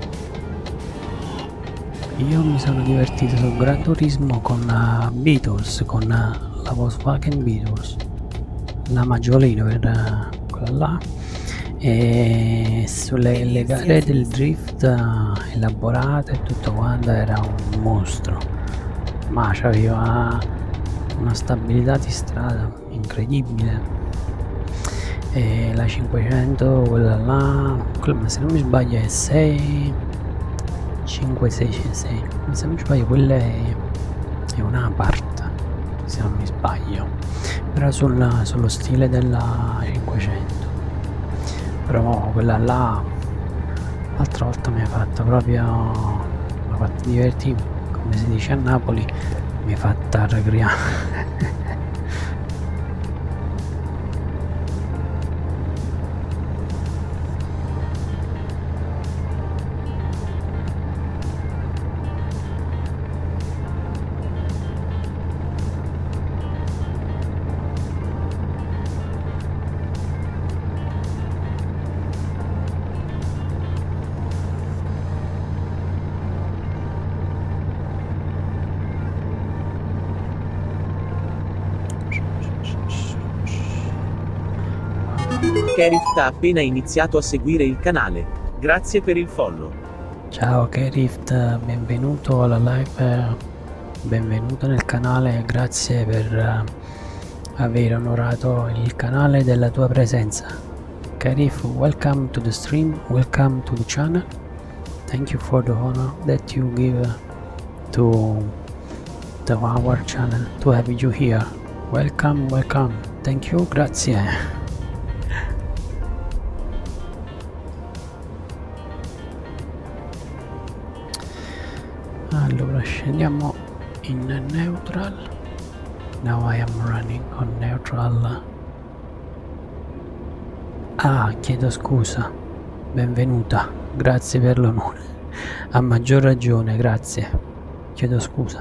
S2: io mi sono divertito sul Gran Turismo con la Beatles, con la Volkswagen Beatles, la maggiolina per uh, quella là, e sulle le gare del drift uh, elaborate e tutto quanto era un mostro, ma c'aveva una stabilità di strada incredibile. E la cinquecento, quella là, quella, se non mi sbaglio è sei cinque sei sei, se non mi sbaglio quella è, è una part, se non mi sbaglio, però sul, sullo stile della cinquecento. Però quella là l'altra volta mi ha fatto proprio, mi ha fatto divertire, come si dice a Napoli, mi ha fatto arrabbiare.
S1: Kerift ha appena iniziato a seguire il canale. Grazie per il follow.
S2: Ciao Kerift, benvenuto alla live, benvenuto nel canale, grazie per uh, aver onorato il canale della tua presenza. Kerift, welcome to the stream, welcome to the channel. Thank you for the honor that you give to, to our channel, to have you here. Welcome, welcome. Thank you, grazie. Allora scendiamo in neutral. Now I am running on neutral. Ah, chiedo scusa. Benvenuta. Grazie per l'onore. A maggior ragione, grazie. Chiedo scusa.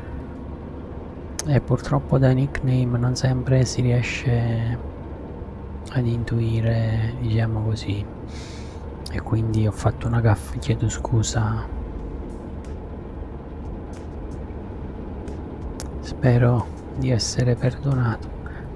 S2: E purtroppo da nickname non sempre si riesce ad intuire, diciamo così. E quindi ho fatto una gaffa, chiedo scusa. Spero di essere perdonato.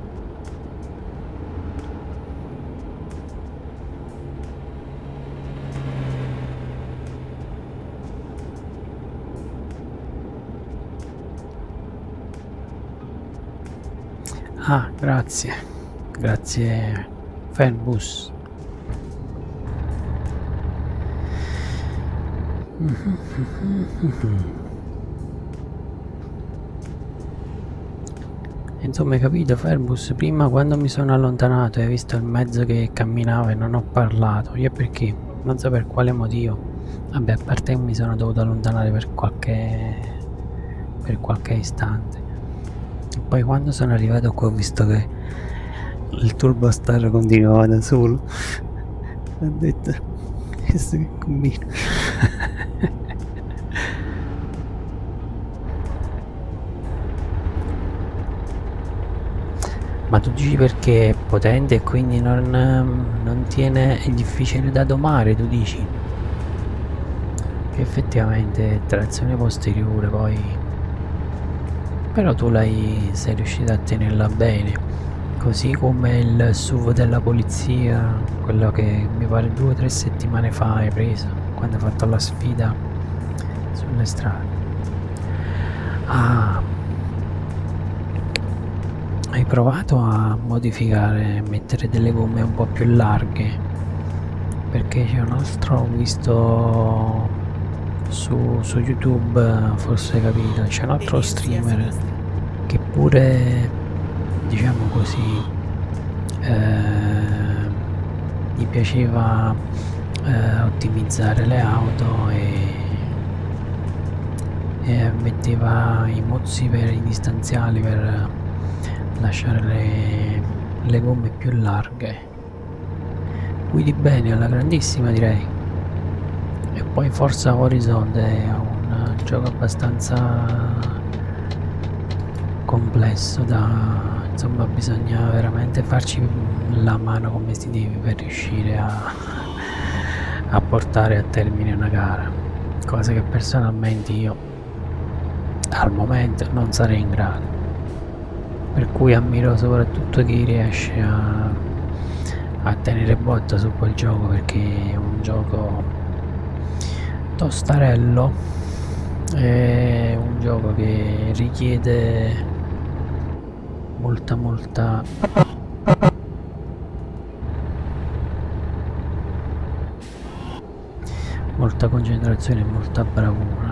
S2: Ah, grazie. Grazie Fanbus. Insomma, hai capito Ferbus? Prima quando mi sono allontanato e hai visto il mezzo che camminava e non ho parlato. Io perché? Non so per quale motivo. Vabbè, a parte che mi sono dovuto allontanare per qualche per qualche istante. E poi quando sono arrivato qua ho visto che il turbo star continuava da solo. Ho detto, questo che combina. Ma tu dici perché è potente e quindi non, non tiene, è difficile da domare, tu dici? Che effettivamente trazione posteriore poi, però tu l'hai, sei riuscito a tenerla bene, così come il S U V della polizia, quello che mi pare due o tre settimane fa hai preso, quando hai fatto la sfida sulle strade. Ah, hai provato a modificare, mettere delle gomme un po' più larghe? Perché c'è un altro, ho visto su, su YouTube, forse hai capito, c'è un altro streamer che pure, diciamo così, eh, gli piaceva eh, ottimizzare le auto e, e metteva i mozzi per i distanziali per lasciare le, le gomme più larghe. Guidi bene, alla grandissima direi. E poi Forza Horizon è un gioco abbastanza complesso da, insomma, bisogna veramente farci la mano come si deve per riuscire a, a portare a termine una gara, cosa che personalmente io al momento non sarei in grado. Per cui ammiro soprattutto chi riesce a, a tenere botta su quel gioco, perché è un gioco tostarello, è un gioco che richiede molta molta molta concentrazione e molta bravura.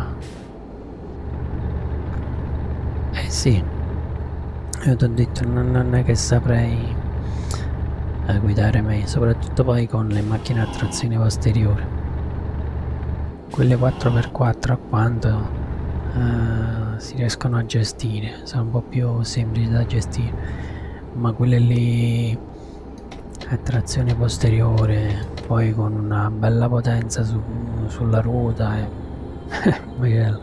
S2: Eh sì, io ti ho detto, non, non è che saprei eh, guidare meglio, soprattutto poi con le macchine a trazione posteriore, quelle quattro per quattro a quanto eh, si riescono a gestire, sono un po' più semplici da gestire, ma quelle lì a trazione posteriore, poi con una bella potenza su, sulla ruota e Michele.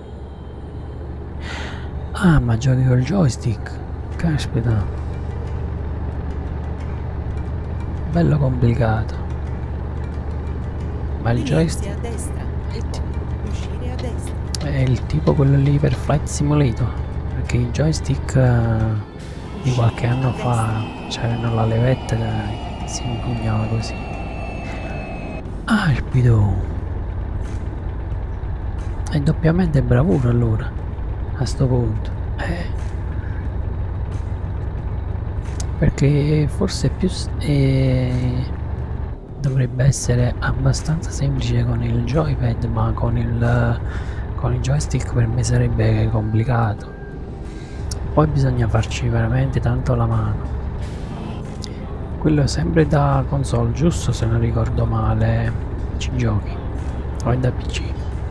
S2: Ah, ma giochi col joystick? Caspita, bello complicato. Ma il joystick
S3: a destra e poi uscire a destra.
S2: è il tipo quello lì per Flight Simulator, perché i joystick uh, di qualche anno fa c'erano la levetta si impugnava così. Alpido! È doppiamente bravura allora, a sto punto. Eh. Perché forse più... Eh, dovrebbe essere abbastanza semplice con il joypad, ma con il, con il joystick per me sarebbe complicato. Poi bisogna farci veramente tanto la mano. Quello è sempre da console, giusto? Se non ricordo male, ci giochi o è da P C?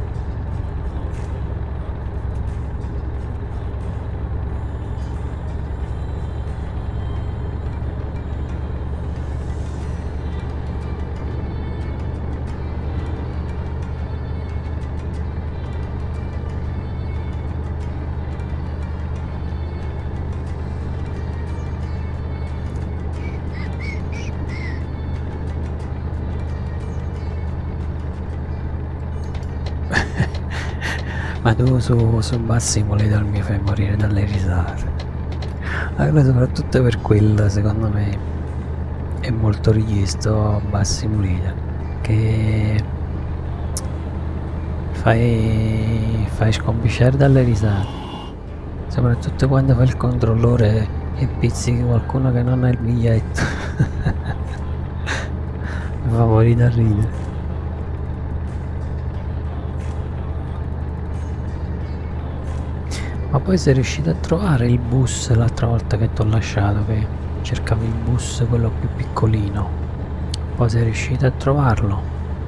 S2: Ma tu su, su Bus Simulator mi fai morire dalle risate. Allora, soprattutto per quello, secondo me, è molto richiesto Bus Simulator. Che fai, fai scompisciare dalle risate. Soprattutto quando fai il controllore e pizzichi qualcuno che non ha il biglietto. Mi fa morire da ridere. Ma poi sei riuscito a trovare il bus l'altra volta che ti ho lasciato, che cercavi il bus quello più piccolino, poi sei riuscito a trovarlo?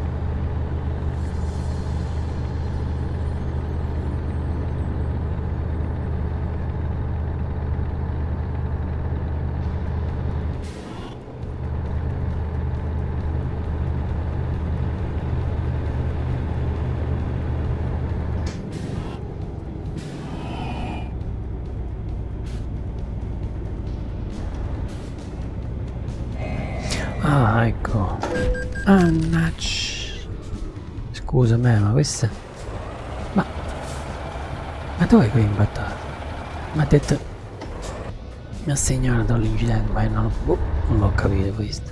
S2: Ah, ecco. Annacci. Scusa me, ma questa... Ma... Ma dove qui imbattato? Mi ha detto... Mi ha segnalato l'incidente, ma io non l'ho... non l'ho capito questo.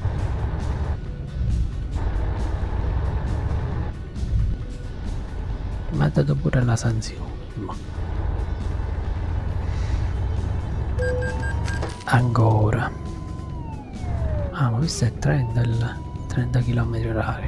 S2: Mi ha dato pure la sanzione. Ma... Ancora. Ah, ma questo è trenta, il trenta chilometri orari.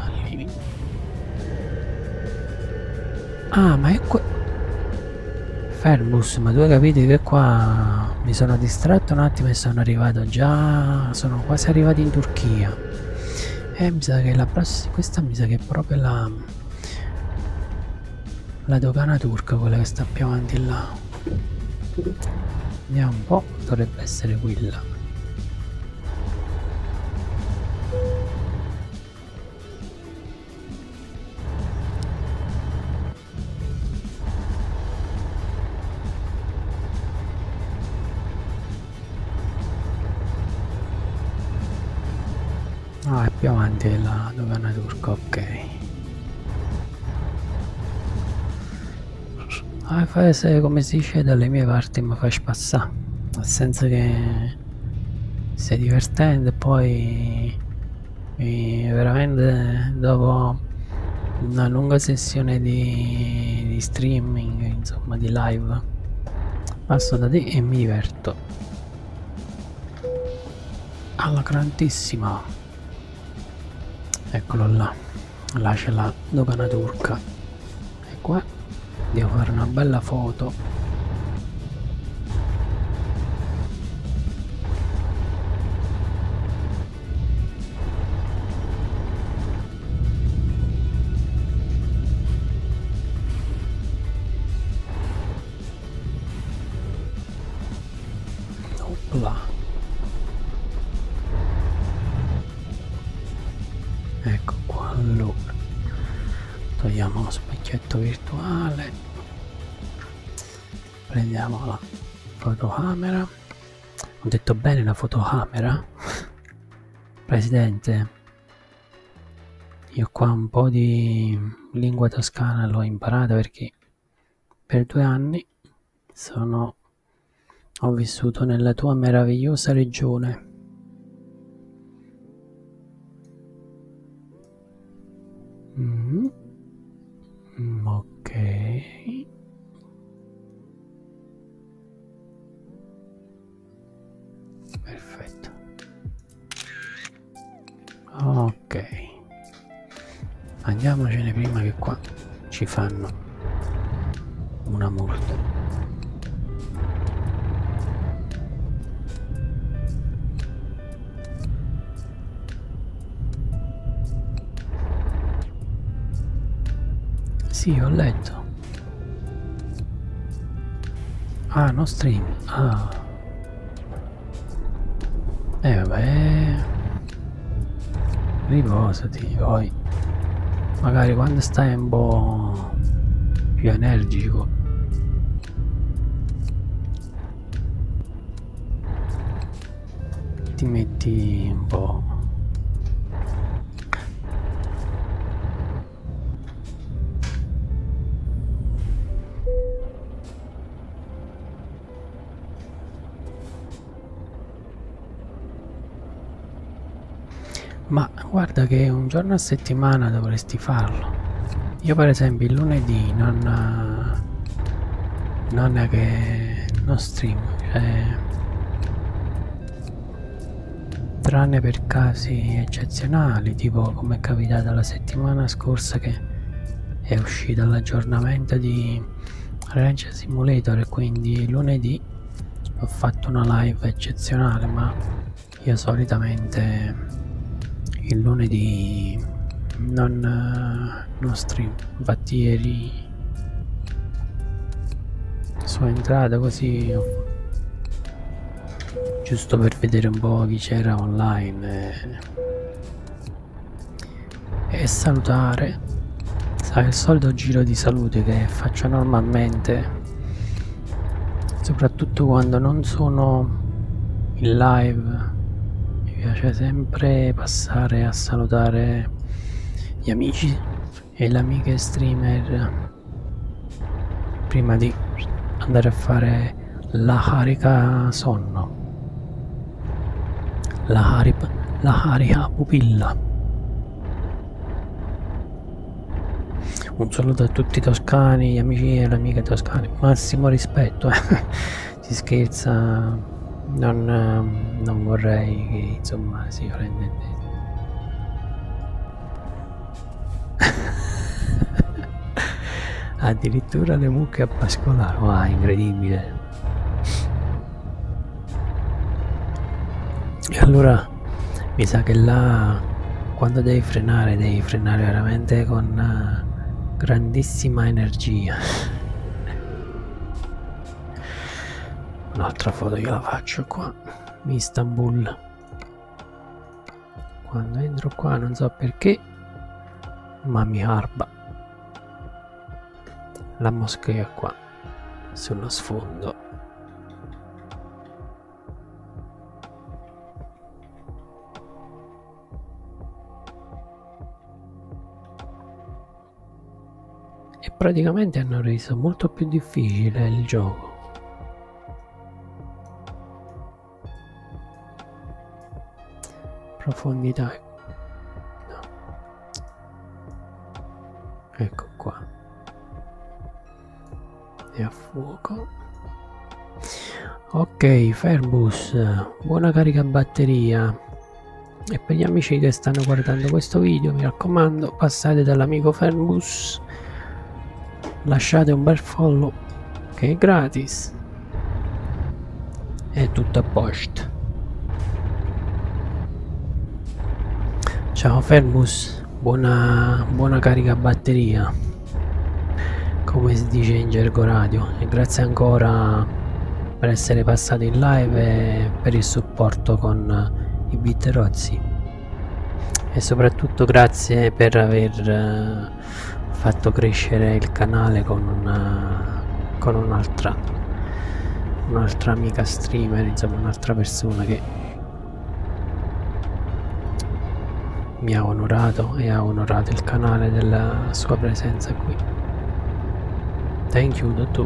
S2: Ah, ma è qua... Fermus, ma tu hai capito che qua mi sono distratto un attimo e sono arrivato già... Sono quasi arrivato in Turchia. E mi sa che la prossima... Questa mi sa che è proprio la... La dogana turca, quella che sta più avanti là. Vediamo un po', dovrebbe essere quella. Ah, è più avanti la dogana turca, ok. Ah, fai se, come si dice dalle mie parti, mi fai spassare, nel senso che sei divertente, poi mi, veramente dopo una lunga sessione di, di streaming, insomma di live, passo da te e mi diverto alla grandissima. Eccolo là, là c'è la dogana turca e qua devo fare una bella foto. Opla. Ecco qua, allora togliamo lo specchietto virtuale, prendiamo la fotocamera. Ho detto bene la fotocamera? Presidente, io qua un po' di lingua toscana l'ho imparata perché per due anni sono ho vissuto nella tua meravigliosa regione. Mm. Mm, ok. Perfetto. Ok. Andiamocene prima che qua ci fanno una multa. Sì, ho letto. Ah, no stream. Ah. Eh vabbè. Riposati, poi. Magari quando stai un po' più energico. Ti metti un po'. Ma guarda che un giorno a settimana dovresti farlo. Io per esempio il lunedì non, non è che non stream, cioè, tranne per casi eccezionali, tipo come è capitato la settimana scorsa che è uscito l'aggiornamento di Range Simulator e quindi lunedì ho fatto una live eccezionale, ma io solitamente il lunedì non, non stream. Infatti ieri sono entrato così giusto per vedere un po' chi c'era online e, e salutare, sai, il solito giro di salute che faccio normalmente, soprattutto quando non sono in live. Mi piace sempre passare a salutare gli amici e le amiche streamer prima di andare a fare la carica sonno, la, harip, la carica pupilla. Un saluto a tutti i toscani, gli amici e le amiche toscane, massimo rispetto, eh. Si scherza. Non, non vorrei che insomma si fraintendesse. Addirittura le mucche a pascolare, wow, incredibile. E allora mi sa che là quando devi frenare devi frenare veramente con uh, grandissima energia. Un'altra foto io la faccio qua, Istanbul. Quando entro qua non so perché, ma mi arba la moschea qua sullo sfondo. E praticamente hanno reso molto più difficile il gioco. Profondità, no. Ecco qua, e a fuoco. Ok, Ferbus, buona carica batteria. E per gli amici che stanno guardando questo video, mi raccomando, passate dall'amico Ferbus, lasciate un bel follow che è gratis, è tutto a posto. Ciao Ferbus, buona, buona carica batteria, come si dice in gergo radio, e grazie ancora per essere passato in live e per il supporto con i bitterozzi, e soprattutto grazie per aver fatto crescere il canale con una, con un'altra un'altra amica streamer, insomma un'altra persona che mi ha onorato e ha onorato il canale della sua presenza qui. Thank you, Dottor.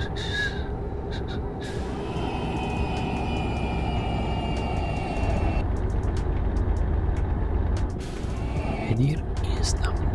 S2: Edir Istanbul.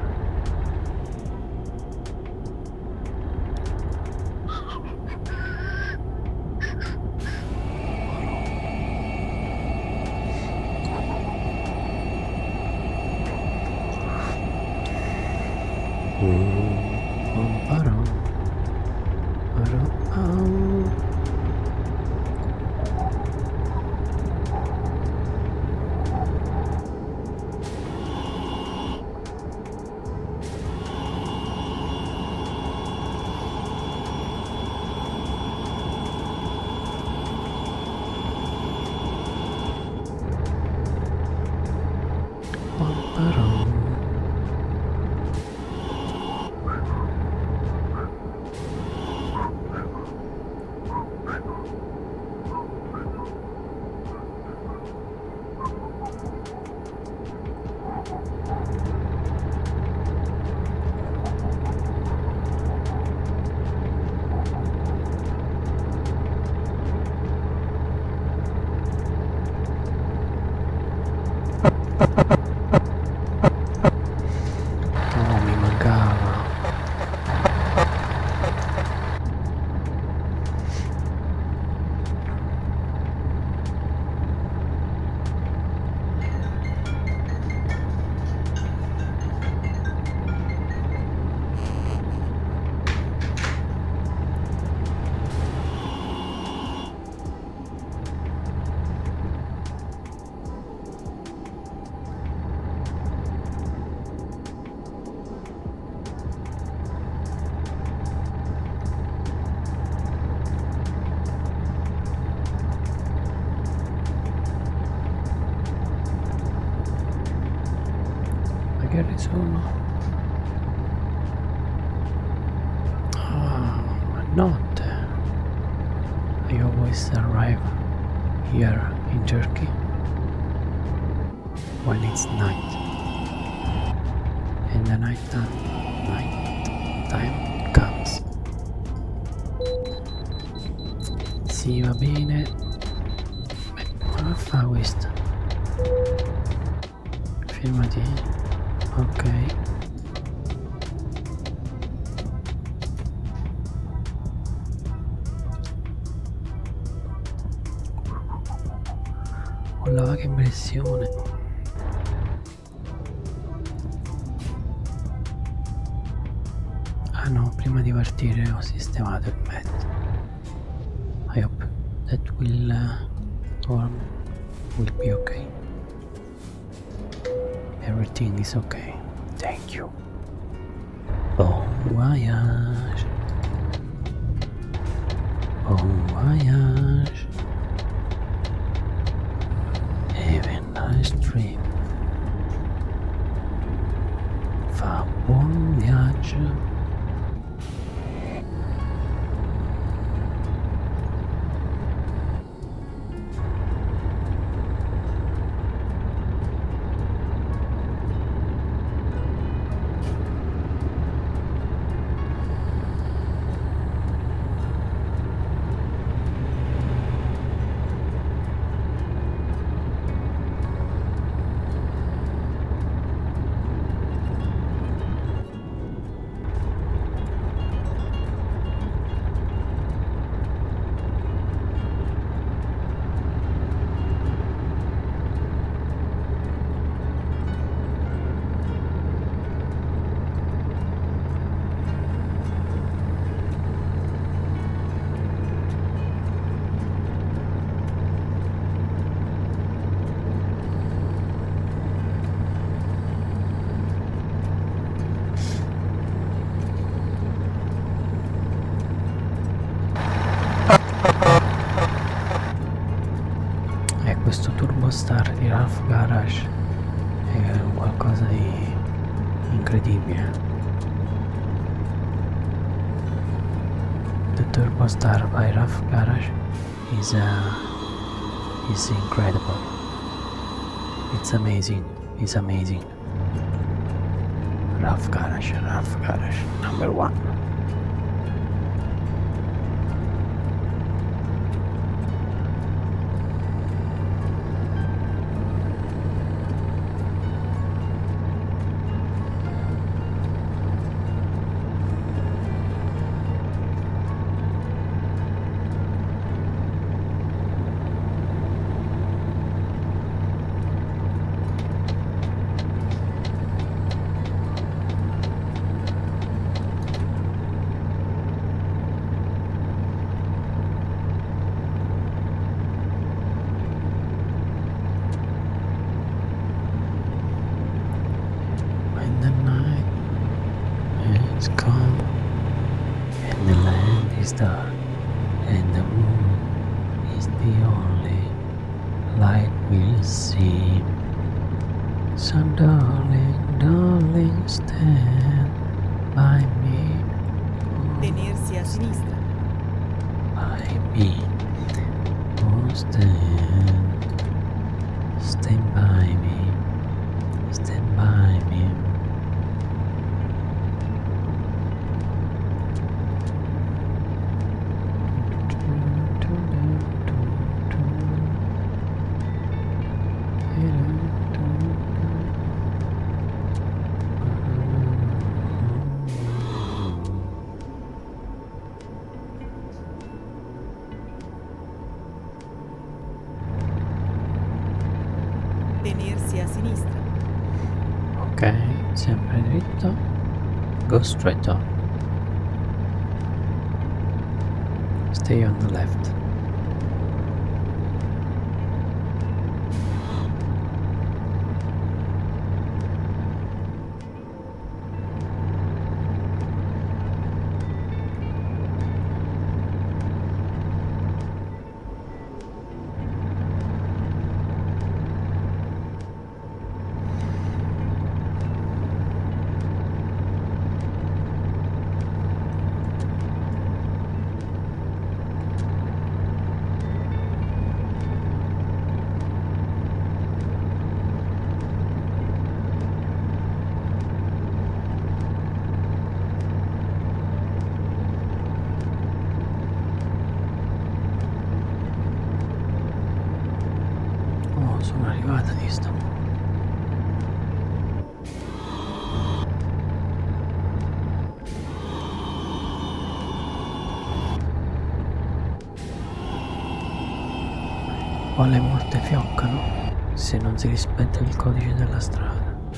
S2: Oh, mi mancava. Magari sono oh, notte. I always arrive here in Turkey when it's night, and the night time, night time comes. Sì, va bene. Beh, come fa questo? Fermati. Ok. Ho la vaga impressione. Ah no, prima di partire ho sistemato il mezzo. I hope that will uh, or will be okay. Everything is okay. Thank you. Bon voyage. Bon voyage. Have a nice trip. Fa buon viaggio. Questo Turbo Star di Ralph Garage è qualcosa di incredibile. The Turbo Star by Ralph Garage is uh, is incredible. It's amazing. It's amazing. Ralph Garage, Ralph Garage, number one. and the moon is the only light we'll see. So darling, darling, stand by me.
S3: Tenersi a sinistra.
S2: By me. Oh, stand. Stand by me. Stand by me.
S3: Tenersi a sinistra.
S2: Ok, sempre dritto. Go straight on. Stay on the left. Sono arrivata di Istanbul. Qua le multe fioccano se non si rispetta il codice della strada.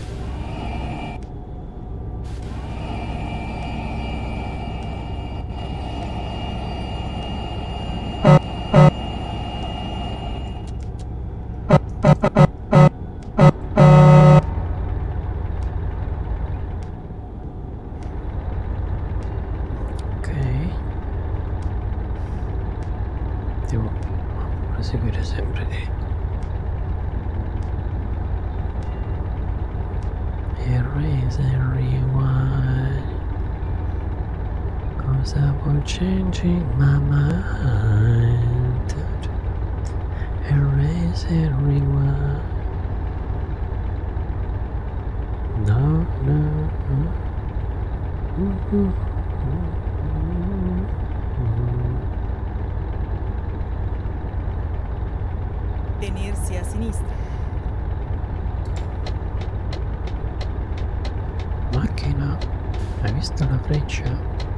S2: Devo proseguire sempre di erase and rewind, 'cause I was changing my mind. Erase and rewind. No, no, no. Mm-hmm.
S3: Tenersi a sinistra.
S2: Macchina, hai visto la freccia?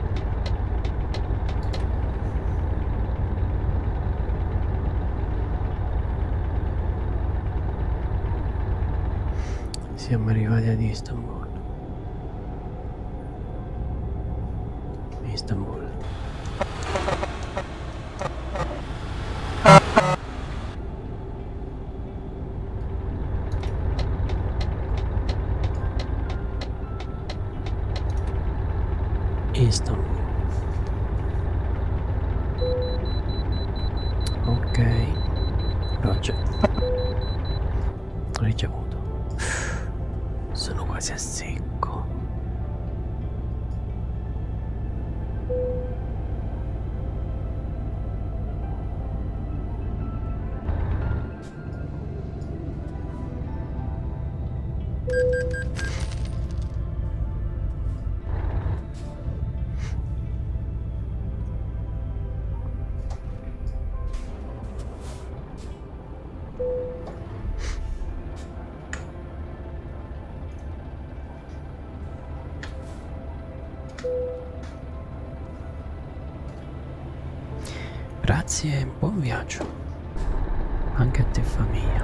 S2: Siamo arrivati ad Istanbul. Istanbul. Istanbul. Ok, Roger. Ricevuto. Sono quasi a secco. Grazie e buon viaggio. Anche a te famiglia.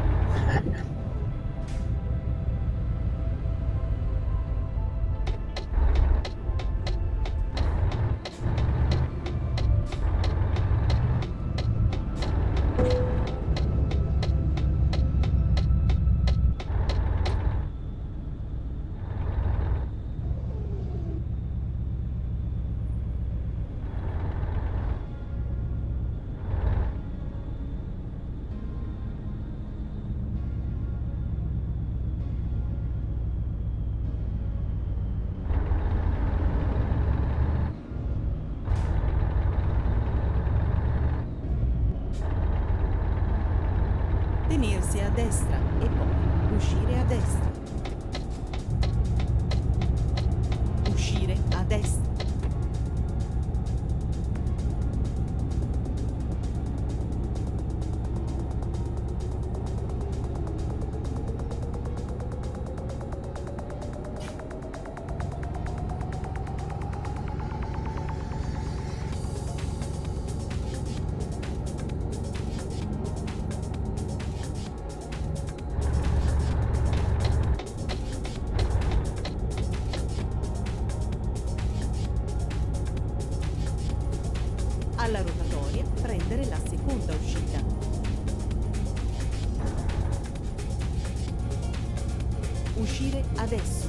S3: Tenersi a destra e poi uscire a destra. Uscire a destra. Alla rotatoria prendere la seconda uscita. Uscire adesso.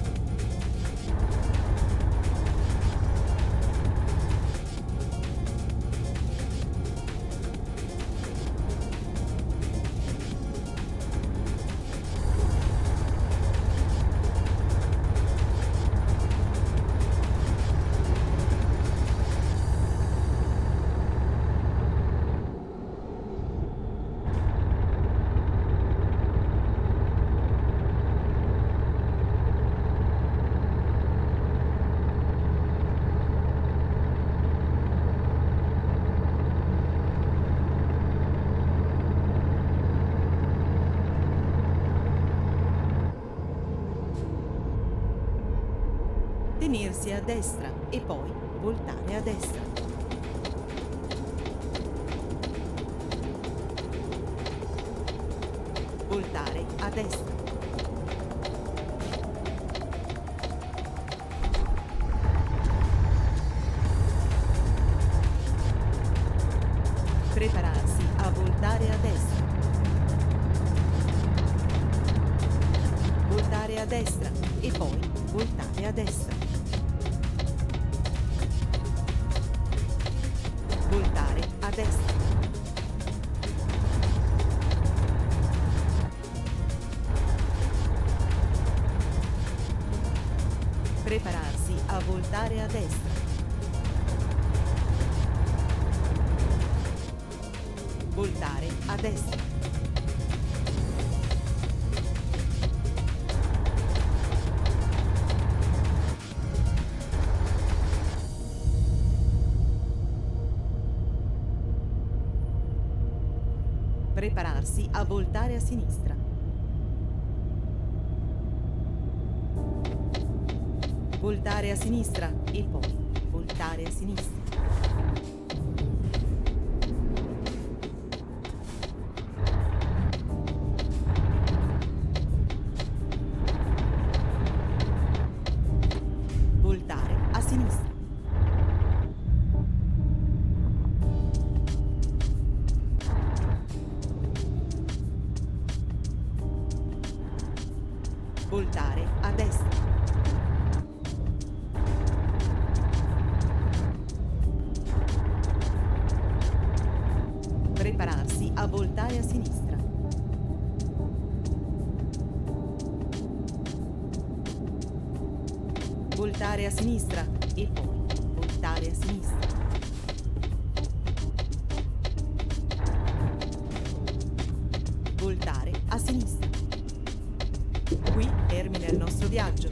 S3: Tenersi a destra e poi voltare a destra. Voltare a destra. Prepararsi a voltare a destra. Voltare a destra e poi voltare a destra. Voltare a destra. Prepararsi a voltare a destra. Voltare a destra. Prepararsi a voltare a sinistra. Voltare a sinistra e poi voltare a sinistra. Voltare a sinistra. Voltare a destra. Prepararsi a voltare a sinistra. Voltare a sinistra e poi voltare a sinistra. Voltare a sinistra. Qui termina il nostro viaggio.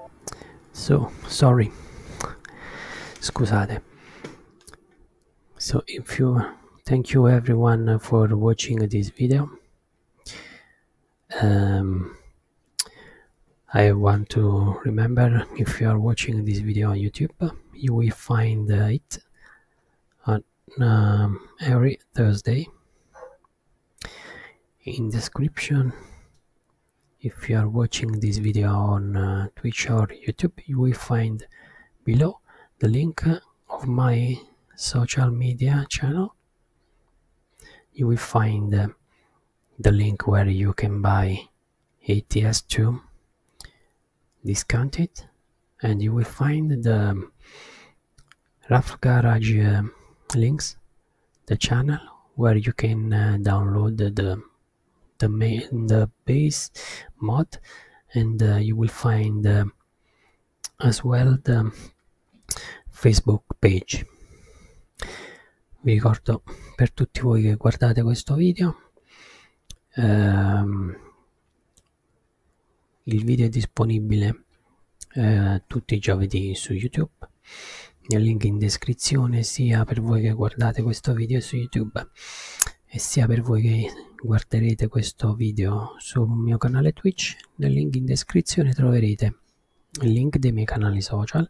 S2: So sorry, scusate. So if you thank you everyone for watching this video. um, I want to remember, if you are watching this video on YouTube, you will find uh, it on um, every Thursday. In description, if you are watching this video on uh, Twitch or YouTube, you will find below the link of my social media channel. You will find uh, the link where you can buy A T S two discounted, and you will find the Rough Garage uh, links, the channel where you can uh, download the the, the main the base mod, and uh, you will find uh, as well the Facebook page. Vi ricordo per tutti voi che guardate questo video, ehm, il video è disponibile eh, tutti i giovedì su YouTube, nel link in descrizione, sia per voi che guardate questo video su YouTube e sia per voi che guarderete questo video sul mio canale Twitch. Nel link in descrizione troverete il link dei miei canali social,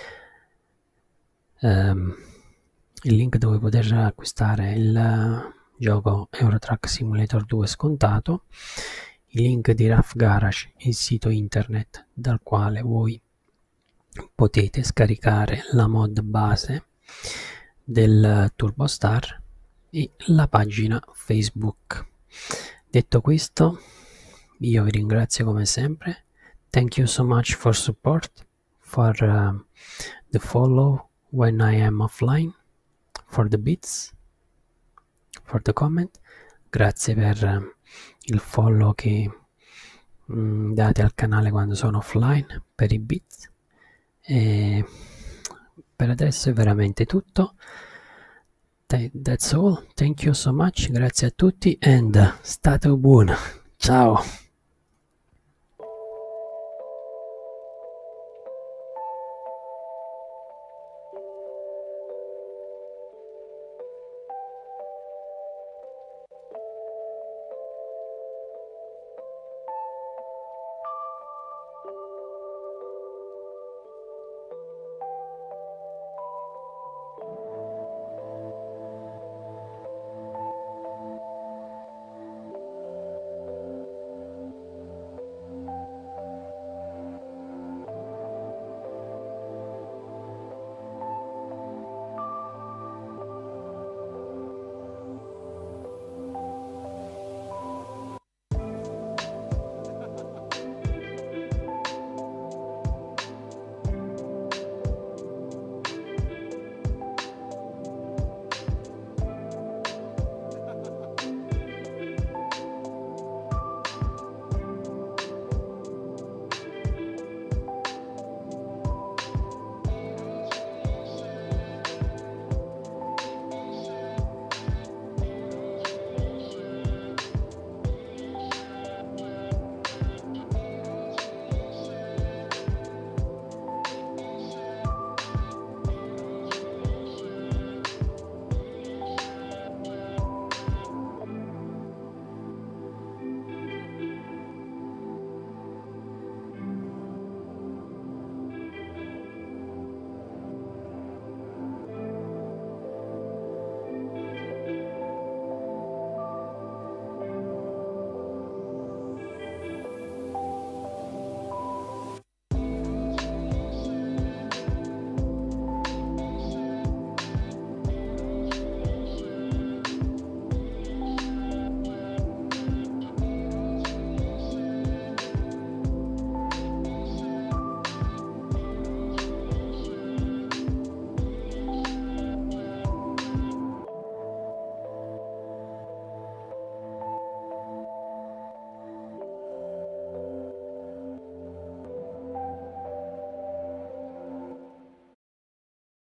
S2: ehm, il link dove poter acquistare il gioco Euro Truck Simulator due scontato, il link di Rough Garage, il sito internet dal quale voi potete scaricare la mod base del Turbo Star, e la pagina Facebook. Detto questo, io vi ringrazio come sempre. Thank you so much for support, for uh, the follow when I am offline, for the bits, for the comment. Grazie per uh, il follow che mm, date al canale quando sono offline, per i bits. E per adesso è veramente tutto. That's all. Thank you so much. Grazie a tutti and state buoni. Ciao.